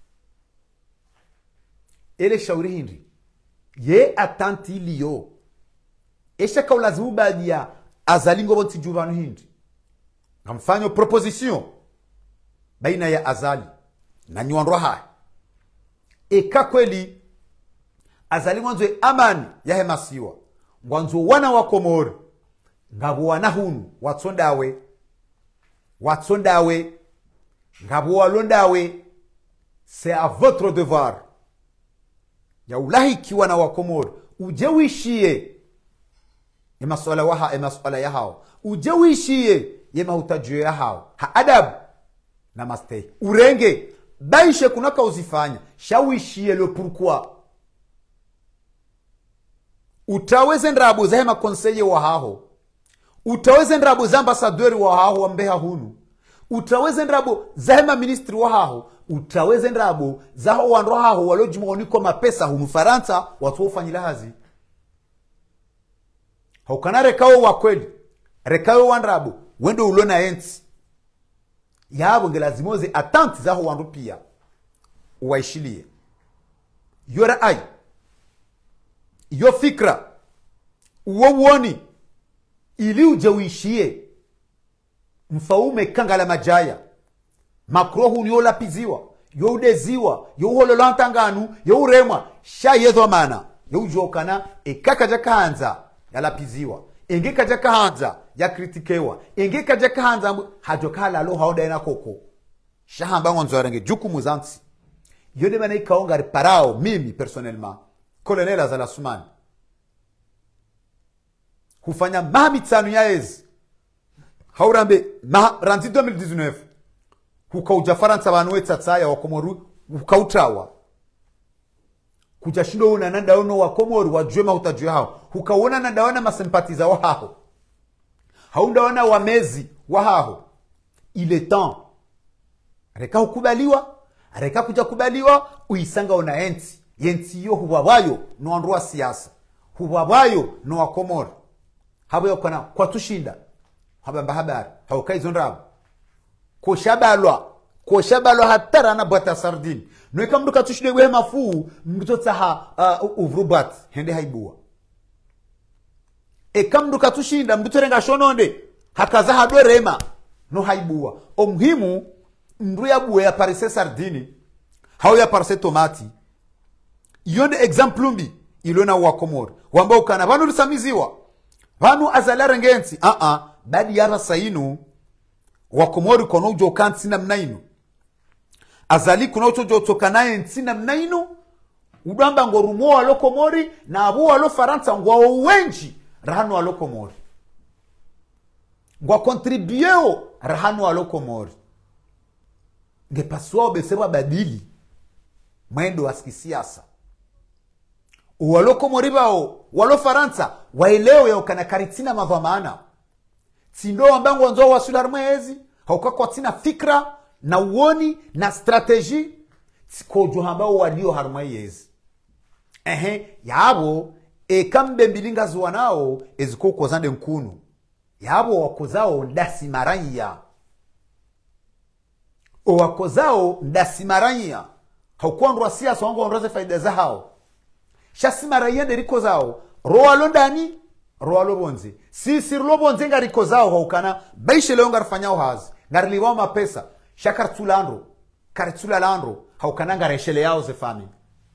ele shauri hindi ye atanti liyo esha kaulazimu baadhi ya azalingo bonti juvanu hindi ngamfanyo proposition baina ya azali na nyuandro hai eka kweli azali mwanzo amani ya hemasiwa mwanzo wana wa Komori ngabo wana hunu watsondawe watsondawe ngabo walondawe c'est à votre devoir ya ulahi kiwa na wa Komori ujewishie ya masuala waha ya masuala ya hao ujewishie ya mahutaji ya hao ha adabu na mastei urenge baishe kunaka uzifanya shawishie le pourquoi utaweze ndrabo za hema konseye wa hao utaweze ndrabo za ambassadeur wa hao wa mbeha hunu utaweze ndrabo za hema ministri wa hao utaweze ndrabo za hao wanro hao walojimoni kwa mapesa hunu Faransa watu ufanyila hazi haukana rekao wa kweli rekao wa ndrabo wendo ulona enti yabo ngelazimoze atanti za hao wanro pia uwaishilie yora ai yo fikra uwo uoni ili ujewishie mfaume kangala majaya makrohu ni olapiziwa yo udeziwa yo hololantanganu yo uremwa sha yezo mana yo ujokana ekaka jakaanza yalapiziwa engeka jakaanza ya kritikewa engeka jakaanza hajokala lo haoda ina koko shahamba ngonzo arenge jukumu zansi yode bana ikaonga reparao mimi personnellement colonel Azala Sumani hufanya mami tsanu ya ezi haurambe ma ranzi deux mille dix-neuf hukauja Faransa banwe tsatsaya wa Komoru hukautawa kuja shindo una nanda ono wa Komoru wajue mahutaji hao hukaona nanda wana masempatiza wa hao haundaona wamezi wahaho ile temps reka ukubaliwa reka kuja kubaliwa uisanga ona enti yenti yo huwawayo no androa siasa huwawayo no akomor habo yokana kwa tushinda haba habari haukai ndrabo ko shabalwa ko shabalwa hatara na bata sardine no kamdu katushide we mafu mtotsa ha uh, uvrubat hende haibua e kamdu katushinda mturenga shononde hakaza hadwe rema no haibua omhimu mru ya buwe ya parise sardini hao ya parise tomati yonde example mbi ilona wa komori wamba ukana vanu lisamiziwa vanu azalare ngensi a a badi yara sainu wa komori kono ujo kanti na mnainu azali kuna ujo tokanaye ntina mnainu udamba ngorumo wa lokomori na abu wa lo faransa ngwa wenji rahanu wa lokomori ngwa kontribueo rahanu wa lokomori nge paswa obesewa badili mwendo wa kisiasa uwalokomori bao walo faransa waelewe ya ukana karitina mavamana tindo ambangu wanzo wa sular mwezi hauka kwa tina fikra na uoni na strategy tikojo ambao walio harmayezi ehe yabo e kambe mbilinga zuwa nao eziko kozande nkunu yabo wakozao ndasi maranya o wakozao ndasi maranya haukuwa ndwa siasa wangu wandraze faida za hao shasi maranya deriko zao roa londani roa lobonze sisi lobonze ngariko zao haukana baishe leo ngarifanyao hazi ngariliwao mapesa shakartulandro kartula landro haukana ngareshele yao zefami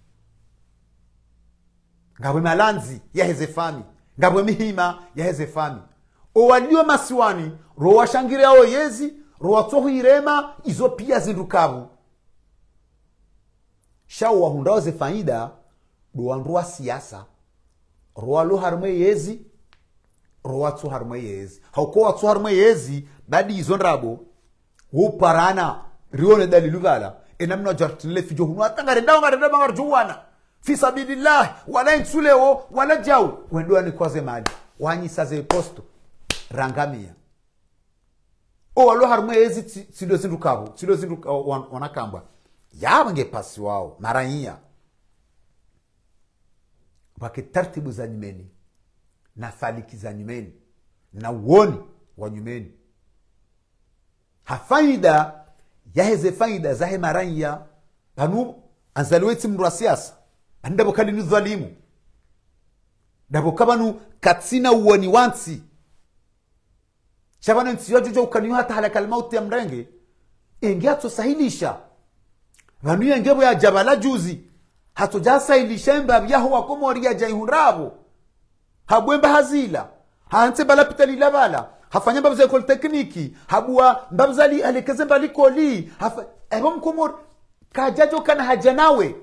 ngabwe malanzi ya hezefami ngabwe mihima ya hezefami o walio masiwani roa shangire yao yezi roa tohu irema izo pia zindukavu shao wahundao zefaida duandrua siasa roa lo harmwe yezi roa tu harmwe yezi haukoa tu harmwe yezi badi izo ndrabo uparana rione dalilu vala enamna jartile fijo hunu atangare ndawo ngare ndawo ngare juwana fi sabilillah wala insuleo wala jau wendo ani kwaze mali wanyi saze posto rangamia o walo harmwe yezi sido sindukabo sido sindu wanakamba yabange pasi wao maranyia wake tartibu za nyumeni na faliki za nyumeni na uoni wa nyumeni hafaida yaheze faida zahe maranya panu anzaliweti mndu wa siasa andabo kali ni dhalimu dabo kabanu katsina uoni wansi shabana ntiyo jojo ukaniyo hata halaka almauti ya mrenge ingia tusahilisha vanu ya ngebo ya jabala juzi hato jasa ilisha yaho wakomori ya jaihunrabo habwemba hazila hante bala pitali labala hafanya mbabuza ekol tekniki habua mbabuzali alekeze mbali koli hafa ebo mkomor kajajo kana hajanawe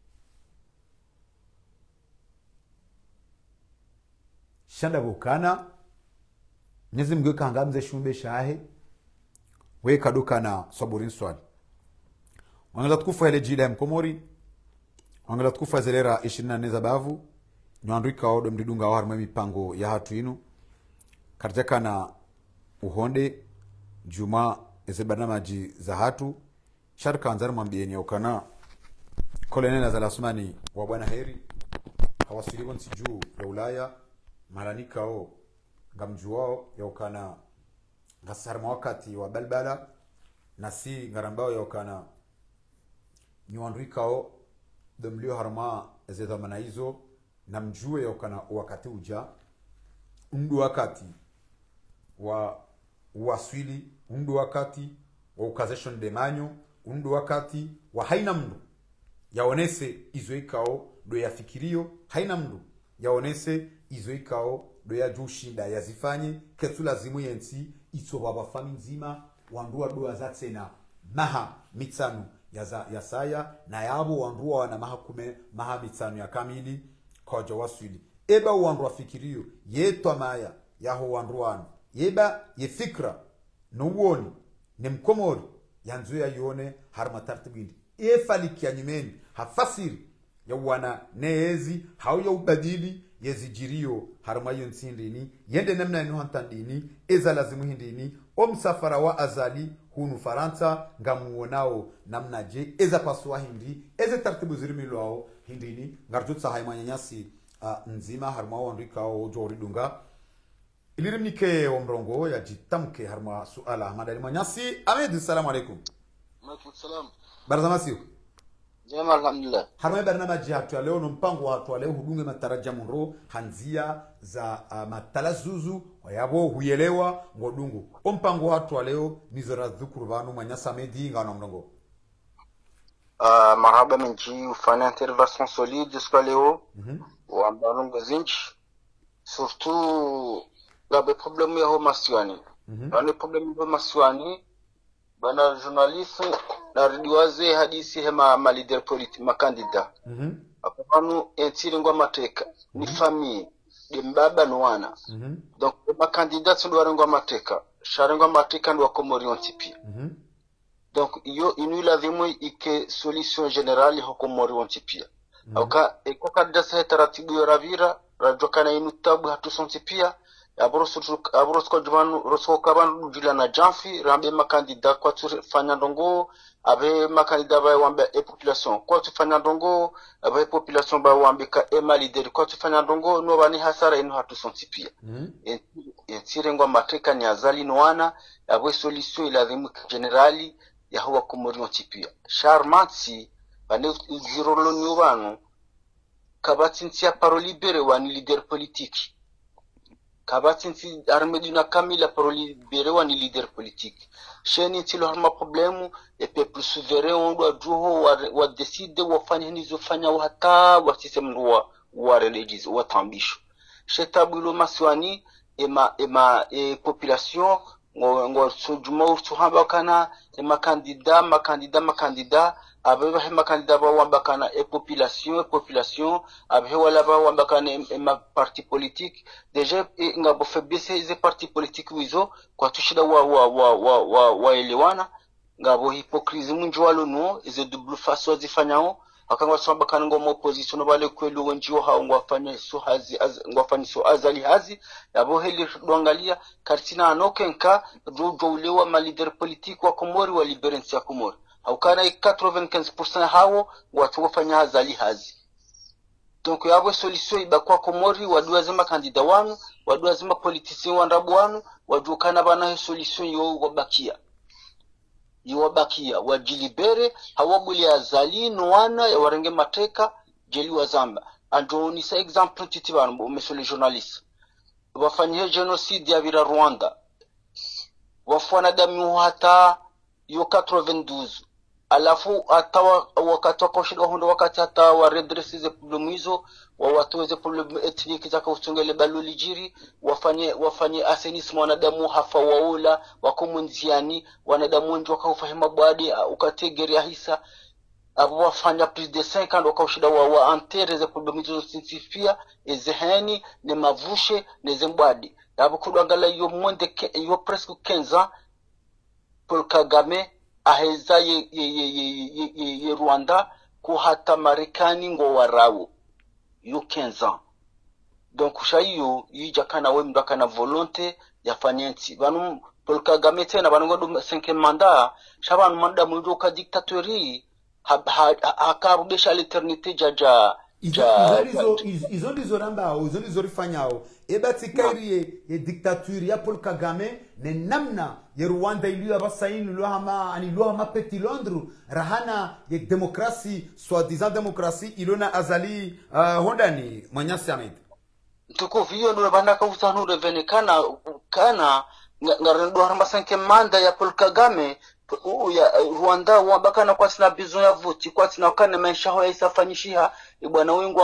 shanda bukana nyezi mgwe kangamze shumbe shahe we kadukana saburin swali wangala tukufa ile jila ya mkomori wangala tukufa zelera ishirini na nne za bavu nyandrika odo mdidunga wa harma mipango ya hatu inu karjaka na uhonde juma eze barnamaji za hatu sharka anzari mwambieni ya ukana kolonela za lasumani wa bwana heri hawasiliwa nsi juu ya ulaya malanika o ngamjuwao ya ukana ngasarma wakati wa balbala nasi ngarambao ya ukana nyandrika o domlio harma eze dhamana hizo na mjue ya ukana wakati uja undu wakati wa waswili undu wakati wa ukazeshon de manyo undu wakati wa haina mndu yaonese izo ikao do ya fikirio haina mndu yaonese izo ikao do ya jushinda yazifanye ketu lazimu yensi ito baba fami nzima wandua doa za tena maha mitsanu ya, za, ya saya na yabo wandua wana maha kume maha mitsanu ya kamili koja waswili eba wandua fikirio yeto maya yaho wanduano yeba ye fikra no woni ne mkomori yanzu ya yone harma tartibindi e faliki ya nyimeni hafasiri ya wana neezi hau ya ubadili yezijirio harma yonsindini yende namna ino hantandini eza lazimu hindini o msafara wa azali hunu Faransa ngamuonao namna je eza paswa hindi eza tartibu zirimilwao hindini ngarjutsa haimanyanyasi uh, nzima harma wandika o joridunga ilirimnike omrongo ya jitamke harma suala madali manyasi. Ahmed, salamu alaikum. Alaikum salam. Barzamasiu. Jema alhamdulillah. Harma barnamaji hatu leo no mpango watu leo hudunge mataraja munro hanzia za uh, matalazuzu wayabo huyelewa ngodungu. O mpango watu leo nizora dhukuru banu manyasa medi ngana mrongo. Uh, marhaba menji ufanya intervention solide kwa leo. Mhm. Mm wa mbanungo zinchi. Surtout gabe problemu ya homa siwani. Mhm. Mm problemu ya homa siwani bana journaliste na ridiwaze hadisi hema ma leader politique makandida. Mhm. Mm Apanu entire ngwa mateka mm -hmm. ni famille de mbaba nwana. Mhm. Mm Donc makandida tundwa ngwa mateka, sharengwa mateka ndo Komori ontipia. Mhm. Mm Donc iyo inu la vimo ike solution generale ho Komori ontipia. Mm -hmm. Auka eko kadasa taratibu yo ravira rajokana inu tabu hatu sontipia. Aborosu aborosu kwa jumanu rosko kabanu jula na janfi rambe makandida kwa tufanya ndongo abe makandida ba wambe e population kwa tufanya ndongo abe population ba wambe ka ema leader kwa tufanya ndongo no bani hasara ino hatu sontipia. Mm -hmm. Entire ngwa mateka ni azali noana abe solution ila dhimu generali ya huwa Komori ontipia. Charmanti bane zirolo nyubano kabatintia paroli bere wani leader politique. Kabatinti armeduna kamila paroli bere wani leader politique. Sheni tilo harma problemu e peuple souverain ondwa juho wa, wa decide wafanya nizo fanya wata wa system wa wa religious wa tambisho. Shetabulo maswani ema ema e population ngo ngo sujuma usuhamba kana ema kandida makandida makandida abe hema kandida ba wambakana e population e population abe wala ba wambakana e ma parti politique déjà e, ngabo febese ze parti politique wizo kwa tushida wa wa wa wa, wa, wa elewana ngabo hypocrisie munjwalo no ize double face wazifanyao akangwa samba kana ngoma opposition bale kwelu wenjio hao ngwafanye so hazi az, ngwafanye so azali hazi yabo heli dongalia kartina anokenka jojo ulewa ma leader politique wa Komori wa liberensi ya Komori au kana quatre-vingt-quinze pour cent hao watu wafanya azali hazi. Donc yabo solution ibakwa Komori wadu azima kandida wanu wadu azima politician wandabu wanu wadu kana bana solution yo wabakia yiwabakia wajilibere hawabuli azali nwana ya warenge mateka jeli wa zamba andoni sa example titibano monsieur le journaliste wafanye genocide ya vira Rwanda wafwana damu hata yo quatre-vingt-douze alafu atawa wakati wa koshida hondo wakati hata wa redress ze problemu hizo wa watuweze problemu etniki zaka usungele baloli jiri wafanye wafanye asenismo wanadamu hafa waula wakomunziani wanadamu njo wakafahima bwadi ukategeria hisa abo wafanya plus de cinq ans wakashida wa wa enterre ze problemu hizo sensifia ezeheni ne mavushe ne zembwadi abo kudangala yo monde yo presque quinze ans Paul Kagame aheza ye, ye, ye, ye, ye, ye, ye Rwanda kuhata Marekani ngo warao yo quinze ans. Donc shayo yijakana we mdakana volonté ya fanyenti banu Paul Kagame tena banu ngodo cinquième mandat shabanu manda mwindo ka dictatori akarudisha l'éternité jaja izo izo ndizo ramba izo ndizo rifanyao ebati kairiye ye dictature ya Paul Kagame ne namna ye Rwanda iliyo abasaini lo hama ani lo hama petit Londres rahana ye demokrasi soi-disant demokrasi ilona azali uh, hondani Manyasi Ahmed tuko vio ndo banda ka usanu revene kana kana ngarendo haramba cinquième mandat ya Paul Kagame u ya Rwanda wabakana kwa sina bizo ya voti kwa sina kana maisha ho isafanyisha bwana wengu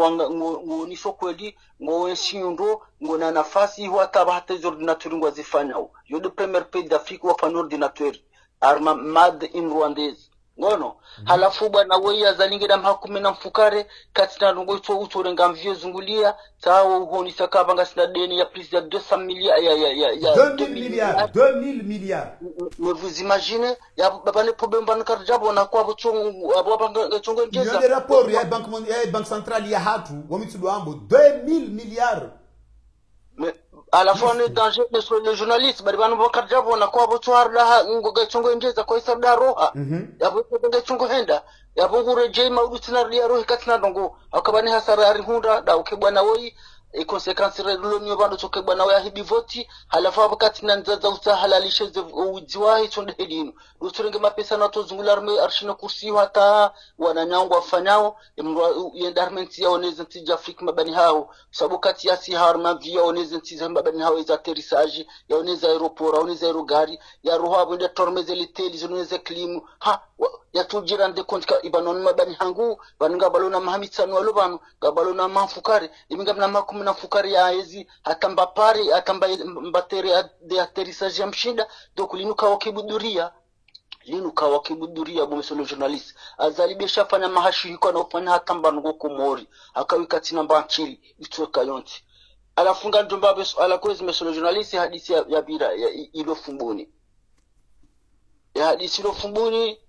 ngo nisho kweli ngo wenshindo ngo na nafasi ho ataba hata ordinateur ngo zifanyao yo de premier pays d'Afrique wa fan ordinateur arma mad in rwandaise ngono mm -hmm. Halafu bwana wewe azalingira mahakumi na mfukare katina ndongo ito utorenga mvyo zungulia tawo honi sakaba ngasina deni ya plus ya deux cents milliards ya ya ya, ya deux mille milliards deux mille milliards. Mais vous imaginez ya baba le problème ban karjabo na kwa bochongo abo banga chongo ngeza il y a des rapports ya banque mondiale banque centrale ya hatu wamitsudo ambo deux mille milliards. Mais à la fois on est danger mais les journalistes bari banu bakarjabo na kwa bochwar la ngoga chongo ngeza kwa isa daroha ya bo ngoga chongo henda ya bo gureje maurutina ria rohi katina ndongo akabani hasara ari hunda da ukebwana woi e consequence redulo nyo bando choke bwana wa hibi voti halafu wakati na nzaza utahalalishe ujiwahi chonde hedino ruturenge mapesa na tozungula arme arshina kursi hata wananyango wafanyao yendarmenti ya oneze ntija Afrika mabani hao sababu kati ya si harma via oneze ntija mabani hao za terissage ya oneze aeroport oneze aerogari ya roha bende tormeze liteli zoneze klimu ha ya tujira nde kontka ibanon mabani hangu banunga balona mahamitsano walobano gabalona mafukari iminga na makumi na fukari ya ezi atamba pare atamba mbatere de atterrissage ya mshinda donc linuka wakibuduria linuka wakibuduria bomesolo journalist azalibesha fanya mahashi yuko na ufanya hatamba ngoko mori akawika tina mbanchiri itweka yonti alafunga njomba beso alakwezi mesolo journalist hadisi ya, ya bira ya ilo fumbuni ya hadisi ilo fumbuni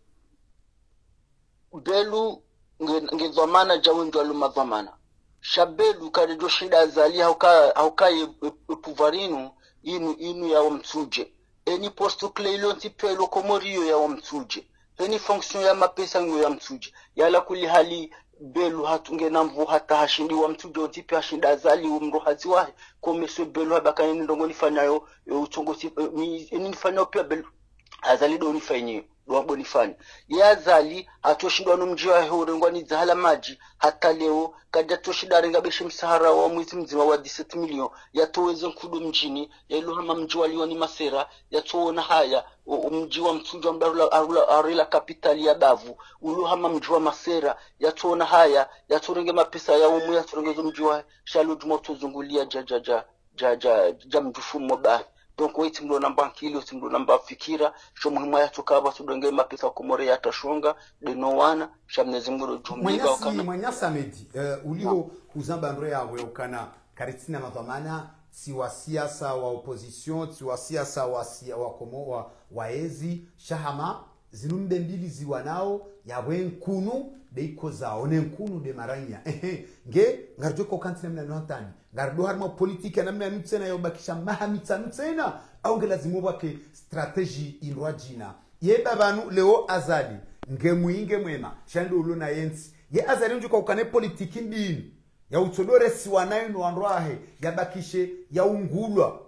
belu ngezwamana jawendo alumadhamana shabelu kadedo shinda azali hauka hauka epuvarinu inu inu ya wamtsuje eni posto kleilo tipelo komorio ya wamtsuje eni fonction ya mapesa ngo ya mtsuje yala kuli hali belu hatunge namvu hata hashindi wa mtsuje otipe hashinda azali umro haziwa komeso belu habakani ndongo nifanyayo uchongo ni nifanyayo pia belu azali do nifanyiyo do bonifanya yazali atoshindwa no mji wa horengwa ni zahala maji hata leo kaja toshida renga beshe msahara wa mwezi mzima wa dix-sept million yatoweze nkudo mjini yaluhama mji waliwa ni masera yatowona haya mji wa mtunjwa mdarula arula arila kapitali ya Bavu uluhama mji wa masera yatowona haya yatorenge mapesa ya umu yatorengezo mji wa shalo jumoto zungulia jajaja jaja jamdufu moba. Donc wait mlo namba kilo timlo namba fikira sho muhimu ya tukaba tudonge mapesa komore ya tashonga de no wana shamnezi mlo jumliga wakana mwanya samedi uh, uliho kuzamba ndre yawe ukana karitina madhamana si wa siasa wa opposition si wa siasa wa sia wa komo wa waezi shahama zinumbe mbili ziwa nao yawe nkunu de ikoza one nkunu de maranya nge ngarjoko kantina mna notani ngardo harma politika na mna nutsena yobakisha mahamitsa nutsena au ngelazimu bake strategy inwajina ye babanu leo azali nge muinge mwema shando ulona yensi ye azali njuko ukane politiki mbili ya utodore siwanayo no andwahe yabakishe ya ungulwa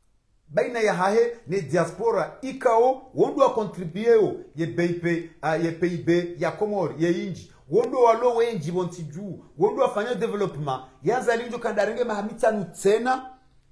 baina ya hahe ne diaspora ikao wondo contribuer ye B I P uh, ye P I B ya Komori ye inji wondo walo wenji bontiju wondo afanya development yazali njo kandarenge mahamitanu tsena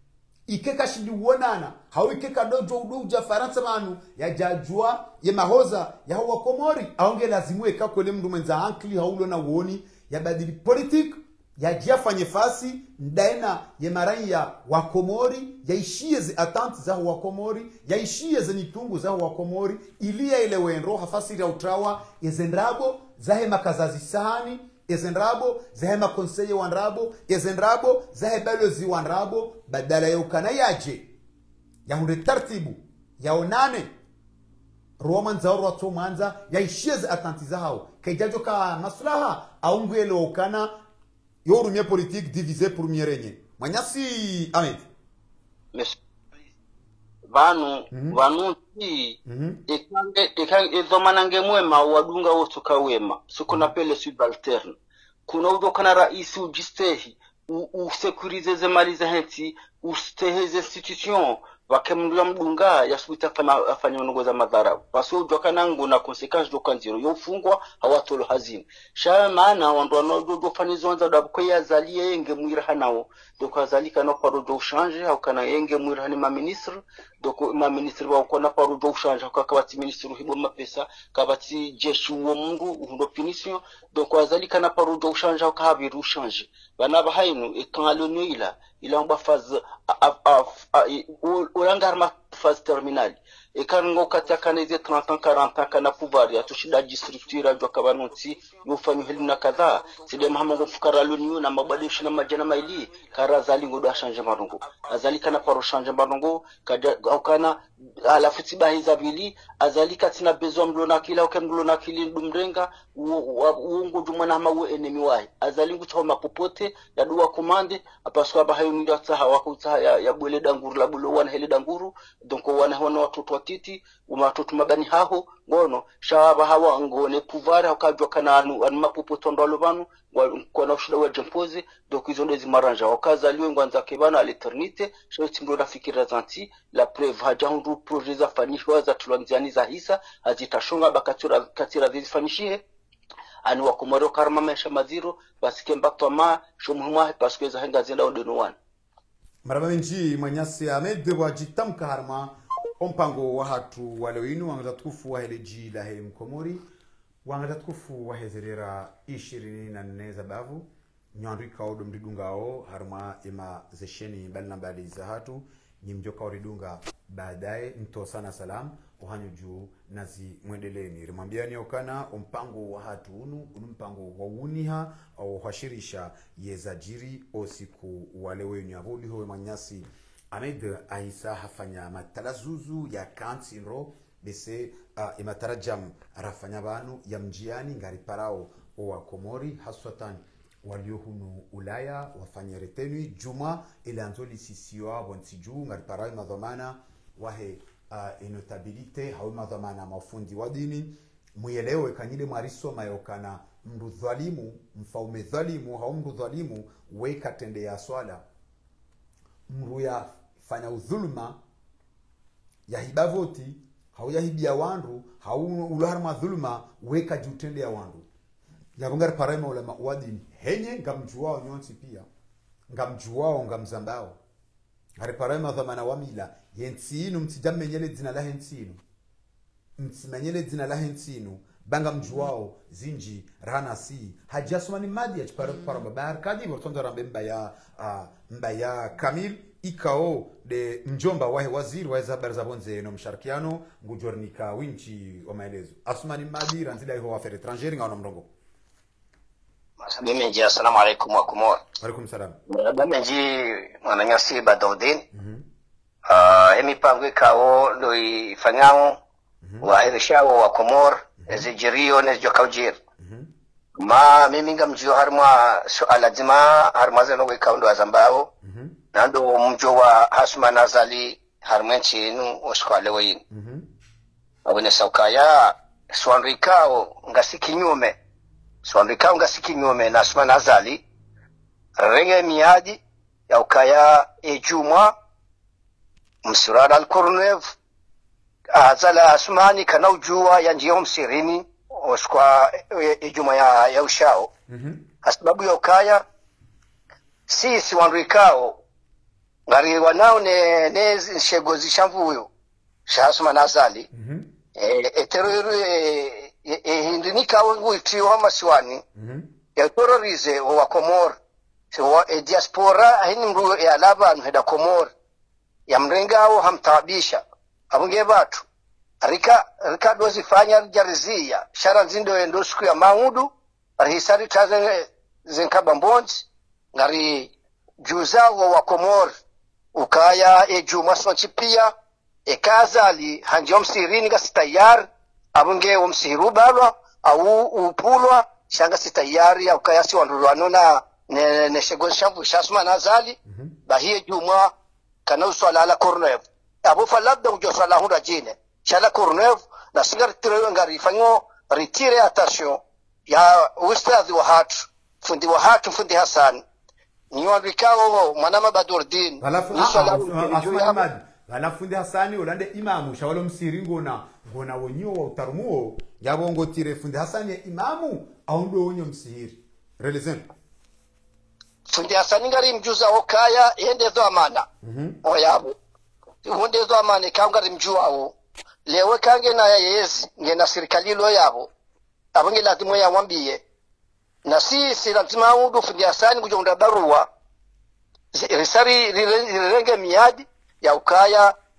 ikeka shidi wonana hau ikeka dojo udoja Faransa manu ya jajua ye mahoza ya huwa Komori aonge lazimu eka kwele mndu mwenza hankli haulo na woni ya badili politik ya jiafanye fasi ndaina ye marai ya Wakomori ya ishie ze atanti za Wakomori ya ishie ze nitungu za Wakomori ilia ile wenro hafasi ya utrawa yezendrabo zahe makazazi sahani yezendrabo zahe makonseye wanrabo yezendrabo zahe balozi wanrabo badala ya ukana yaje ya hunde tartibu ya onane roman za watu manza ya ishie ze atanti za hao kaijajo ka maslaha aungwele ukana yorumye politique divisé pour mierenye mwanyasi Ahmed mes banu mm -hmm. banu ti mm -hmm. ekange ekange ezomanange mwema wadunga wotuka wema sikuna mm -hmm. pele subalterne kuna udo kana rais ujistehi u securize ze mali za henti usteheze institution wakemnduya mdunga yasuita fama afanya mnogo za madhara basi ujoka nangu na consequence do kanziro yofungwa hawatolo hazini sha maana wandu wanodo fanizo nza dabko ya zalie yenge mwira nao doko azalika no paro do change au kana yenge mwira ni ma ministre doko ma ministre wa kona paro do change au kabati ministre hibo mapesa kabati jeshi wo mungu undo punition doko azalika na paro do change au kabiru change bana bahainu ekan alonyo ila ila mba phase ulangarma phase terminale e kango katakana ize trente ans quarante ans kana pouvoir ya tushida structure jo kabanunsi yofanyu helina kadha side mahamango fukara loniyo na mabadilisho na majana maili karazali ngodo change marongo azali kana paro change marongo kada aukana alafu tibahiza bili azali katina bezo mlona kila ukemlona kili ndumrenga uungu dumana mawe enemy wahi azali nguchoma popote ya duwa komande apaswa bahayo ndio tsaha wakutsa ya, ya bwele danguru la bulo wana hele danguru donc wana wana watoto watiti umatoto mabani haho ngono shaba hawa ngone pouvoir akajwa kananu an mapopoto ndolo banu kwa na ushida wa jempoze donc izo ndo zimaranja wakazaliwe ngwanza kebana à l'éternité sho timbo rafikira zanti la preuve haja ndu projet za fanishwa za tulanziani za hisa azitashonga bakatura katira zifanishie ani wakomoro karma mesha maziro basike mbakto ma shomuhuma parce que za henga zenda odeno wan maraba menji manyasi Ahmed wajitamka harma ompango wa hatu walewinu wangata tukufu wa heleji la heli mkomori wangata tukufu wa hezerera ishirini na nne za bavu nyandri kaudo mridungao harma ima zesheni mbali na mbali za hatu nyimjoka uridunga baadaye mto sana salam uhanyo juu nazi mwendeleni rimambiani okana ompango wa hatu unu unu mpango wa uniha au hashirisha yezajiri osiku wale wenyu abuli hoe manyasi Ahmed Aissa hafanya matalazuzu ya kantinro bese uh, imatarajam rafanya banu ya mjiani ngari parao wa Komori haswatan walio hunu Ulaya wafanya retenui juma ile anzoli sisiwa bontsiju ngari parao madhamana wahe uh, inotabilite hau madhamana mafundi wa dini muyelewe kanyile mariso mayokana mndu dhalimu mfaume dhalimu hau mndu dhalimu weka tende ya swala mru ya fanya udhulma ya hibavoti hau ya hibia wandu hau uluharma dhulma weka jutende ya wandu ya bungar parema ulama wadini henye ngamjuwao nyonsi pia ngamjuwao ngamzambao hari parema dhamana wamila yensinu mtijamenyele dzina la hensinu mtsimenyele dzina la hensinu banga mjuwao zinji rana si hajasumani madi ya chipara para babar kadi bortonda rambe mbaya uh, mbaya Kamil ikao de mjomba wahe waziri wa habari za bonze no msharikiano ngujornika winchi wa maelezo asumani madi ranzila hiyo affaire étrangère ngao mrongo mimi je assalamu alaykum wa kumwa alaykum salam mimi je mwananyasi Badodin mhm ah emi pangwe kao ndo ifanyao wa irishao wa Komor ezijirio nejo kaujir ma mimi ngamjio harma suala jima harma zeno we kaundo azambao nando mjo wa Hasma Nazali harmenchi inu oskwale wein mhm abone saukaya swanrikao ngasiki nyume swanrikao ngasiki nyume na Hasma Nazali renge miadi ya ukaya ejuma msurara al-Kurnev azala Asmani kana ujua ya njio msirini oskwa ejuma ya, ya ushao mhm sababu ya ukaya sisi wanrikao ngari wanao ne ne shegozi shamvuyo Hasma Nazali mhm eh eteru eh e hindinika wangu itiwa maswani mhm ya terrorize wa Komor so e diaspora hini mru ya laba heda Komor ya mrengao hamtabisha abunge batu rika rika dozi fanya jarizia shara nzindo endo siku ya maudu rihisari taze zenkaba mbonzi ngari juzao wa Komor ukaya ejuma sonchi pia ekazali hanjom sirini gasitayar abunge umsihiru balwa au upulwa shanga sitayari ya ukaya si wandulwano na ne, ne shegozi shambu Hasma Nazali mm -hmm. bahie juma kana uswala ala Kurnev abu falabda ujo swala hunda jine shala Kurnev na sigar tiro ngari fanyo retire attention ya ustadhi wa hatu fundi wa hatu fundi Hassan niwa vikao manama Badurdin alafu Ahmad alafu fundi Hassani ulande imamu shawalo msiringo na ngona wonyo wa utarumuo yabongo tire fundi Hassani imamu au ndo wonyo msihiri relezeni fundi Hassani ngari mjuza okaya yende zo amana mhm mm oyabo hunde zo amana kangari mjua o lewe kange na yezi ngena serikali lo yabo abonge lazima yawambie na sisi lazima udu fundi Hassani kujonda barua risari rilenge miadi ya ukaya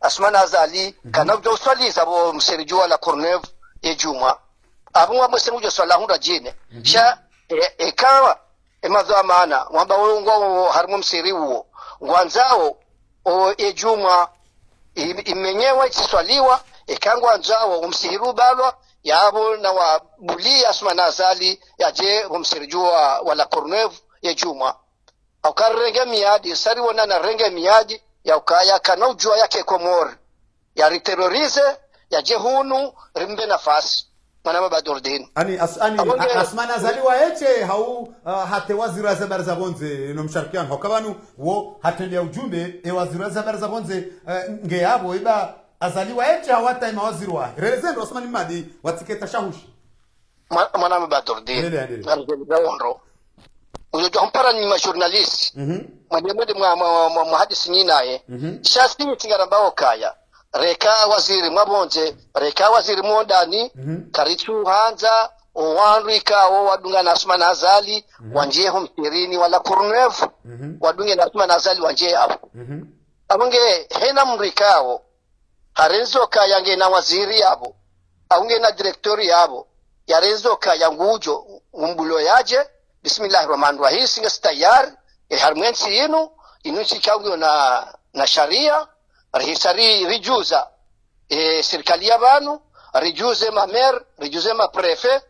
Asmana Azali kana ujo swali zabo mserijua la Courneuve e Juma abunwa mwese mujo swala hunda jine sha ekawa emazo amana wamba ngo harimo msiri uo ngwanzao o e Juma imenyewa iswaliwa ekangwa nzao umsihiru balwa yabo na wabuli Asmana Azali yaje umsirijua wala Courneuve e Juma au karenge miadi sari wona na renge miadi ya ukaya kana ujua yake Komor ya riterorize ya jehunu rimbe nafasi manama Badurdin ani as, ani Abonge, Asmana Azali wa eche hau uh, hate waziri wa zabari za bonze no msharikiano hakabanu wo hatende ya ujumbe e waziri wa zabari za bonze uh, nge yabo iba Azali wa eche hawata ima waziri wa relezendo Osmani Madi watiketa shahushi manama Badurdin arjeligaonro ujojo mpara ni majournalist mhm mwende mwende mwa muhadisi nyinaye shasi tingarambao kaya reka waziri mwabonje reka waziri mondani mm -hmm. karichu hanza owanrika o wadunga na Asmana Azali mm -hmm. wanje ho mtirini wala Courneuve mm -hmm. wadunga na Asmana Azali wanje hapo mm -hmm. abonge hena mrikao harenzo kaya nge na waziri yabo aunge na directori yabo yarenzo kaya ngujo umbulo yaje bismillahirrahmanirrahim singa tayar e harmensi yenu inuchi kaungo na na sharia rihisari rijuza e serikali y'abantu rijuze ma maire rijuze ma prefet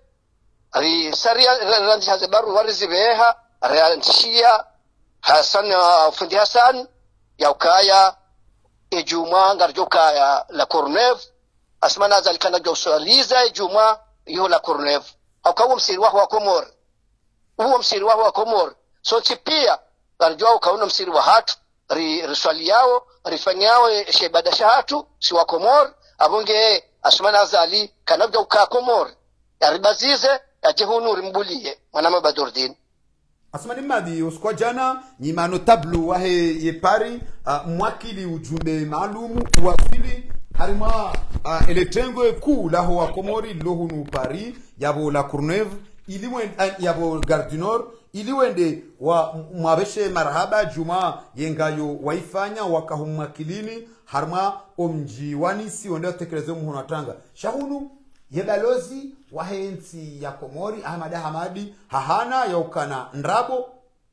risari randihaze baru warizibeha ranshia Hassan Fundi Hassan ya ukaya e Juma ngarjokaya la Courneuve Asmana Azali kana josaliza e Juma yo la Courneuve akawa msiri wa Komor huo msiri wa Komor so tipia ngarjwa ukaona msiri wa hatu ri riswali yao rifanyao shebada shahatu si wa Komor abonge Asmana Azali kanabja uka Komor yaribazize ajehunu rimbulie manama Badurdin Asmani Madi uskwa jana nyimano tablu wahe ye Paris uh, mwakili ujumbe maalumu wafili harima uh, eletengwe kuu laho wa Komori lohunu Paris yabo la Courneuve iliwe uh, yabo Gare du Nord iliwende wa mwabeshe marhaba Juma yengayo waifanya wakahumwakilini harma omji wanisi wende tekeleze muhuna tanga shahunu yebalozi wahensi ya Komori Ahmad Hamadi hahana yaukana ndrabo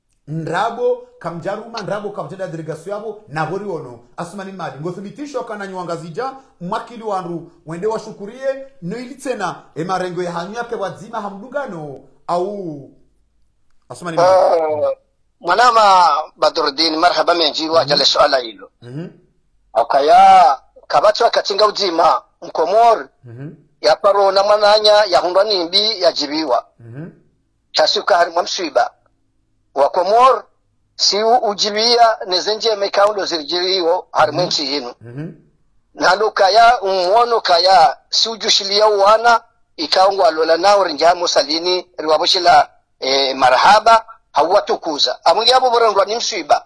ndrabo kamjaruma ndrabo kamjada delegation yabo nabori ono Asmani Madi ngothibitisho kana nyangazija mwakili wandu wende washukurie no ilitena emarengo ya hanyu yake wazima hamdungano au Asmani Madi uh, mwanama Badurdin marhaba menji wa jale swala hilo mhm mm akaya kabacho akatinga uzima mkomor mhm mm ya paro na mananya ya hundwa nimbi ya jibiwa mhm mm chasuka hari mwamshiba wa Komor si ujibia nezenje mekaundo zirjiriyo hari mwenchi mm -hmm. yinu mhm mm nalo kaya umuono kaya si ujushilia wana ikaungwa lola nao rinjamo salini riwaboshila e, marhaba hawatukuza amungi abo borondwa ni mshiba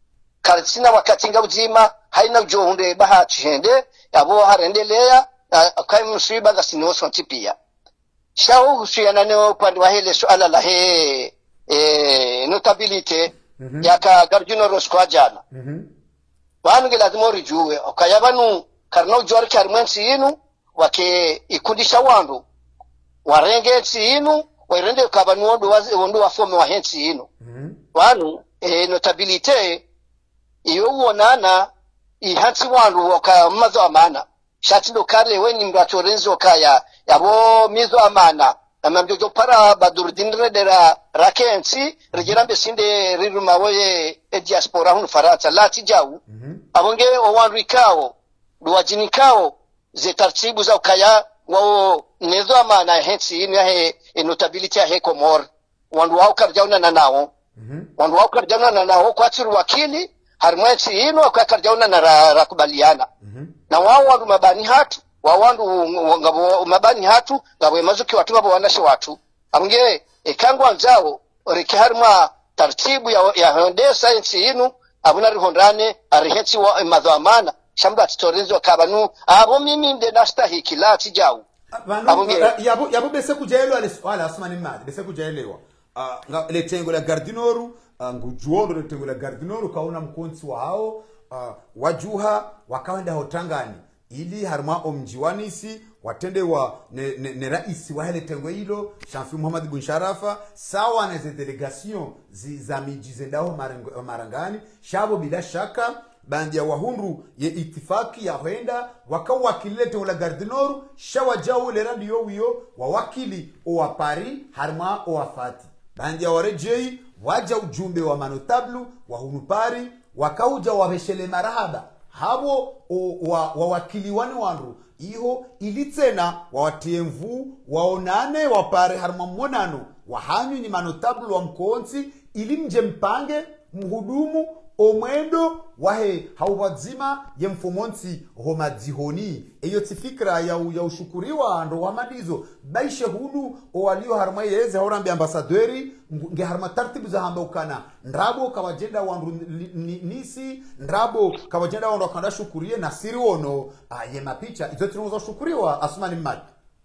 kalsina wakati ngabuzima haina ujohunde bahati hende abo harendelea kai mshiba gasinoso tipia shao husiyana ne upande wa hele swala la he e, notability mm -hmm. yaka Gare du Nord kwa jana mhm mm wanu lazima rijue okayabanu karno jor karmensi yinu wake ikundisha wandu warenge yinu wairende kabanu wandu wandu wafome wa hensi yinu mm -hmm. wanu e, notability iyo uonana ihatsi wandu wakamazo amana shati lokale weni mratorenzo kaya yabo mizo amana amamjojo para Badurdin redera rakensi rejerambe sinde riruma woye e diaspora hun Faransa lati jau mm -hmm. abonge owanrikao duwajinikao ze tartibu za ukaya wao nezo amana hensi inu he e notability he Komor wandu wao karjauna na nao mm -hmm. wandu wao karjauna na nao kwa tsiru wakili harmwensi inu kwa karjauna na rakubaliana mm -hmm. na wao wandu mabani hatu wawandu ngabo mabani hatu ngabo mazuki watu ngabo wanashi watu amge ekangwa nzao rekiharma tartibu ya ya honde science yinu abuna rihondane arihetsi wa madhamana shamba tutorizo kabanu abo mimi nde nastahiki lati jau abunge yabo yabo bese kujaelewa le swala Asmani Madi bese kujaelewa uh, le tengo la Gare du Nord ngujuondo le tengo la Gare du Nord kaona mkonzi wa hao uh, wajuha wakaenda hotangani ili harma omjiwanisi watende wa ne, ne, ne raisi wa hele tengo hilo Shamfi Muhammad bin Sharafa sawa na ze delegation za miji zendao marangani shabo bila shaka bandi ya wahundu ye itifaki ya huenda wakawakilile tengo la Gardinoru shawa jao le radio wiyo wawakili owa Paris harma owa Fati bandi ya warejei waja ujumbe wa manotablu wa hunupari wakauja wabeshele marahaba habo wawakili wa wani wanru iho ilitena wawatie mvu waonane wapare harma monano wahanyu ni manotablu wa mkonzi ili mje mpange mhudumu omwendo wahe hauwadzima ye mfumonsi homadzihoni eyo tifikra ya, ya ushukuriwa ndo wamadizo baishe hudu owalio harma yeze haurambi ambasadori nge harma tartibu za hamba ukana ndrabo kawajenda wandu nisi ndrabo kawajenda wandu wakanda shukurie na siri wono uh, ye mapicha izo tinuzo shukuriwa Asmani Mad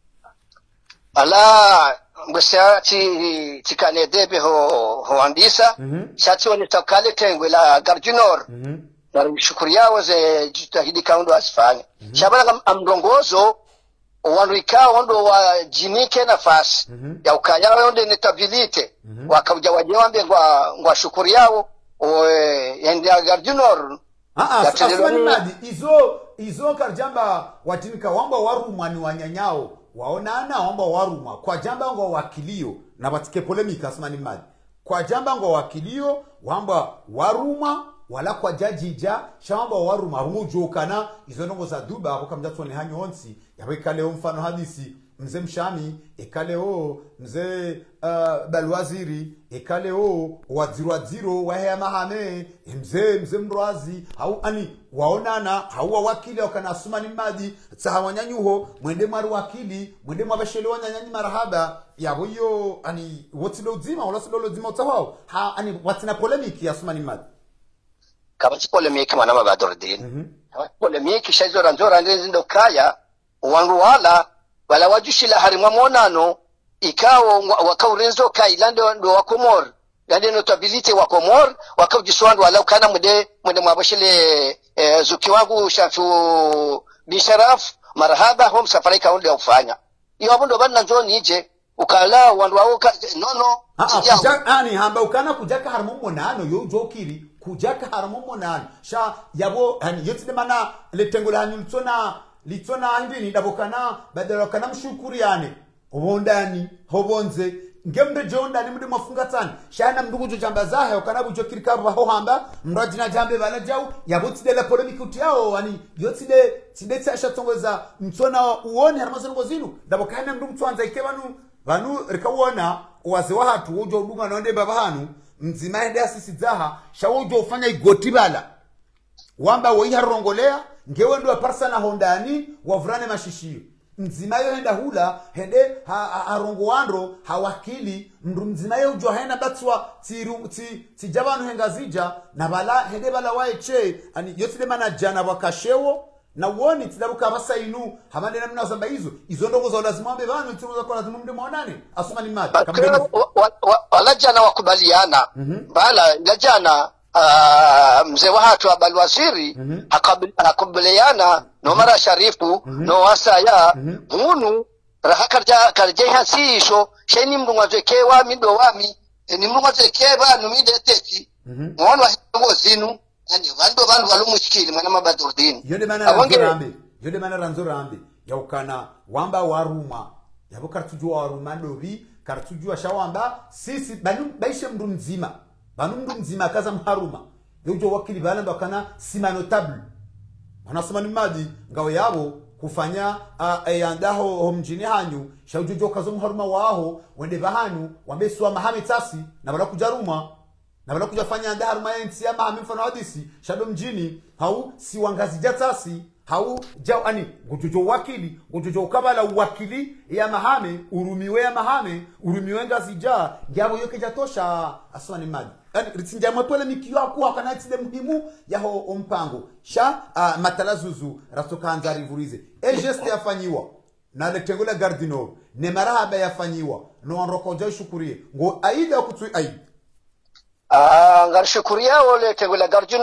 ala mbesa ti tikane debe ho ho andisa mm -hmm. Shati woni takale tengwe la Gardinor mm -hmm. Na shukuria waze jitahidi kaundo asifanye mm -hmm. Shabana amrongozo wandu ikao ndo wa jinike nafasi mm -hmm. Ya ukaya wonde netabilite mm -hmm. Wakauja wajewambe ngwa ngwa shukuriao o yende Gardinor ah ah Asmani Mad izo izo karjamba watinika wamba warumwa ni wanyanyao waonana wamba waruma kwa jamba ngo wakilio na batike polemika Asmani Mad kwa jamba ngo wakilio wamba waruma wala kwa jajija shamba waruma rumujokana izo ndongo za duba ako kamjatone hanyo onsi yabeka leo mfano hadisi mzee Mshami ekaleo mzee uh, Balwaziri ekaleo waziro waziro wahe mahame mzee mzee Mrazi au ani waonana hauwa wakili wakana Asmani Madi tsahawanyanyuho mwende mari wakili mwende mwabashelewa nyanyanyi marahaba yabo yo ani wotilo dzima wala silo dzima utawao ha ani watina polemiki Asmani Madi kama si polemiki mwana mabadordin mm -hmm. Polemiki shazora nzora ndo kaya wangu wala wala wajushila harimwa monano ikawo wakaurenzo kailando ndo wakomor yande notability wakomor wakaujiswandu wala ukana mwede mwede mwabashile e, zuki wangu Shamfu Bisharaf marhaba home safari kaunde ya ufanya iyo ndo bana nzo nije ukala wandu wao nono ah ah kujaka ani hamba ukana kujaka harimo monano yo jokiri kujaka harimo monano sha yabo hani yotide mana letengola hanyu mtsona litona ndini dabokana badala kana mshukuriane obondani hobonze ngembe jonda ni mudi mafunga tani shana mndugu jo jamba zahe okana bujo kirikaba ho hamba mraji na jambe bala jau yabotide la polemiki utiao ani yotide tide tsasha tongoza mtsona uone harmazo ngozinu dabokana mndu mtwanza ikebanu banu rikawona waze wa hatu ujo udunga nonde baba hanu mzima ende asisi zaha shawojo ufanya igoti bala wamba woiharongolea ngewe ndo aparsa na hondani wavurane mashishio mzima yo henda hula hende harongo ha, wandro hawakili mndu mzima yo ujwa henda batswa tiru ti tijabanu hengazija na bala hende bala waeche ani yotile mana jana wakashewo na uoni tidabuka basa inu hamande na mna samba hizo hizo ndongo za lazima ambe banu tunaza kwa lazima mnde muonane Asmani Mad kama wala jana wakubaliana mm -hmm. Bala la jana Uh, mzee wa hatu wa Balwaziri mm -hmm. Akabiliana no mara sharifu mm -hmm. No wasaya mm -hmm. Munu raha karja karje hasisho sheni mndu mwazekewa mindo wami ni mndu mwazekeba no mideteti mm -hmm. Mwana wa zinu yani bando bandu walumushikili mwana mabadurdini yode mana ranzorambe yode mana ranzorambe yaukana wamba waruma yabo kartujua waruma dobi kartujua shawamba sisi banu baishe mndu mzima banu mndu mzima kaza mharuma yojo wakili bala bakana sima notable Asmani Madi ngao yabo kufanya eyandaho uh, mjini hanyu shaujojo kazo mharuma waho wende bahanyu wambeswa mahami tasi na bala kujaruma na bala kujafanya nda haruma yensi ya mahami mfano hadisi shado mjini hau si wangazi jatasi hau jao ani ngujojo wakili ngujojo ukabala wakili ya mahame urumiwe ya mahame urumiwe ngazi ja ngabo yoke jatosha Asmani Madi yani ritsinja mwepole mikiyo akuwa kana tside muhimu yaho ompango sha uh, matalazuzu rasoka anza rivurize e geste yafanyiwa na letengola Gardinor ne marahaba yafanyiwa no onrokoja shukurie ngo aida kutui aida ah ngar shukuria ole tengola Gardinor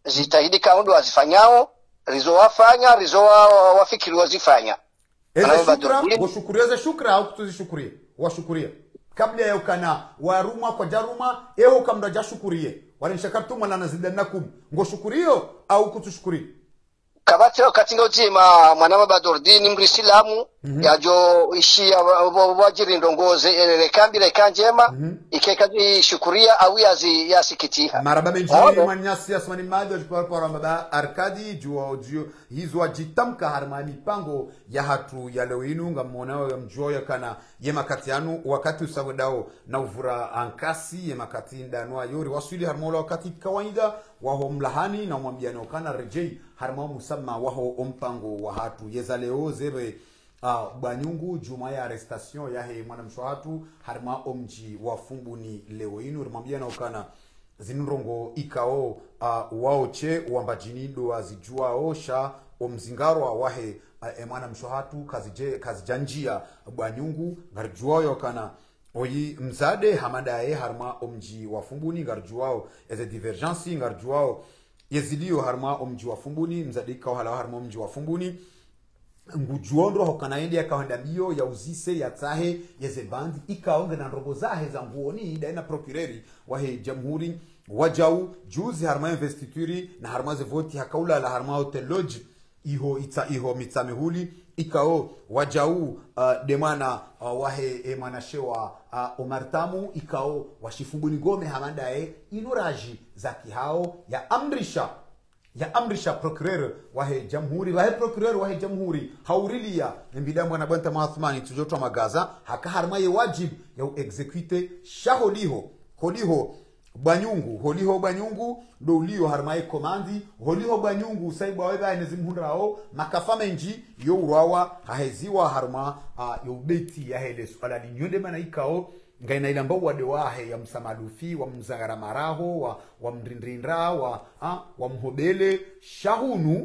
zitahidi kaundo wazifanyao rizo wafanya rizo wa, wafikiri wazifanya eze shukra washukuria ze shukra au kutuzishukuria washukuria kabla ya ukana waruma kwa jaruma eho kamda jashukurie wale nshakatu mwana nazidannakum ngoshukurio au kutushukuria kabati katinga ujima mwanama Badurdini mrisilamu mm -hmm. yajo ishia wajiri ndongoze ele kambira ikanjema mm -hmm. ikekazi shukuria au yazi yasikitiha maraba menjini manyasi asmani mado jipara para maba arkadi juo juo hizo ajitamka harmani pango ya hatu ya leo inu ngamona ya mjoya kana yema katianu wakati usawedao na uvura ankasi yema katinda noa yori wasuli harmola wakati kawaida waho mlahani na mwambiano kana rejei harma musamma waho ompango wa hatu yezaleo zebe uh, banyungu juma ya arrestation yahe mwana mshwatu harma omji wa fumbuni leo inu mwambiano kana zinrongo ikao uh, waoche wambajini do azijua osha omzingaro wahe uh, mwana mshwatu kazije kazijanjia banyungu ngarjuayo kana oyi mzade hamadaye harma omji wa fumbuni ngarjuao eze divergence ngarjuao yezilio harma omji wa fumbuni mzadika hala harma omji wa fumbuni ngujuondro hokanaendi akaenda bio ya uzise ya tahe yeze bandi ikaonge na robo zahe za nguoni daina procureri wa he jamhuri wajau juzi harma investituri na harma ze voti hakaula la harma hotel lodge iho ita iho mitsamehuli ikao wajau uh, demana uh, wahe e manashewa uh, omartamu ikao washifumbuni gome hamadae inuraji za kihao ya amrisha ya amrisha procureur wahe jamhuri wahe procureur wahe jamhuri haurilia mbida mwana banta maathmani tujotwa magaza hakaharma ye wajib ya execute shaholiho holiho banyungu holiho banyungu do ulio harmaye komandi holiho banyungu saiba weba enezimhundrao makafamenji yo urawa haheziwa harma uh, yo beti ya hele swala linyonde mana ikao ngaina ilamba wade wahe ya msamadufi wa mzagara maraho wa, wa mrindrindra wa, uh, wa mhobele shahunu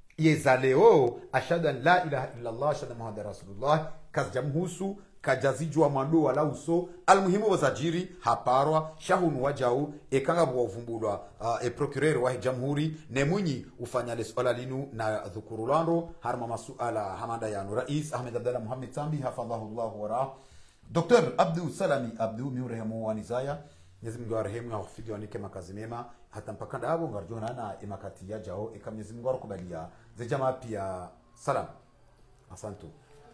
yezaleo ashada la ilaha illallah ashada muhammad rasulullah kazjamhusu kajazijwa mando wala uso almuhimu wazajiri haparwa shahunu wajau ekanga bwa uvumbulwa uh, e procureur wa jamhuri nemunyi ufanya le swala linu na dhukurulando harma masuala hamada ya rais Ahmed Abdallah Muhammad Tambi hafadhahu Allah wara Doctor Abdul Salami Abdul miurehemu wanizaya Mwenyezi arehemu na kufidia wanike makazi mema hata mpaka ndabo ngarjona na imakati ya jao eka Mwenyezi Mungu akubalia ze jamaa pia salam asantu.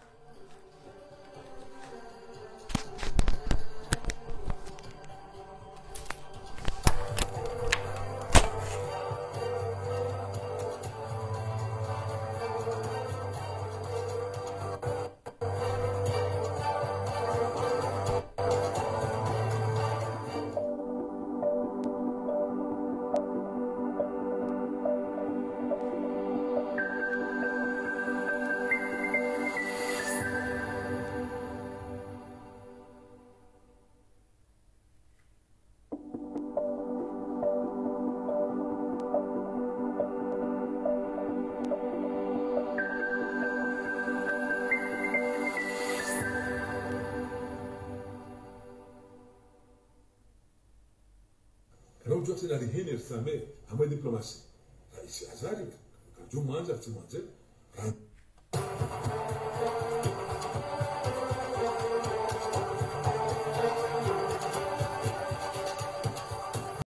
Não já tinha ninguém também, a mãe diplomacia. Aí se azar, que o manza, o manza,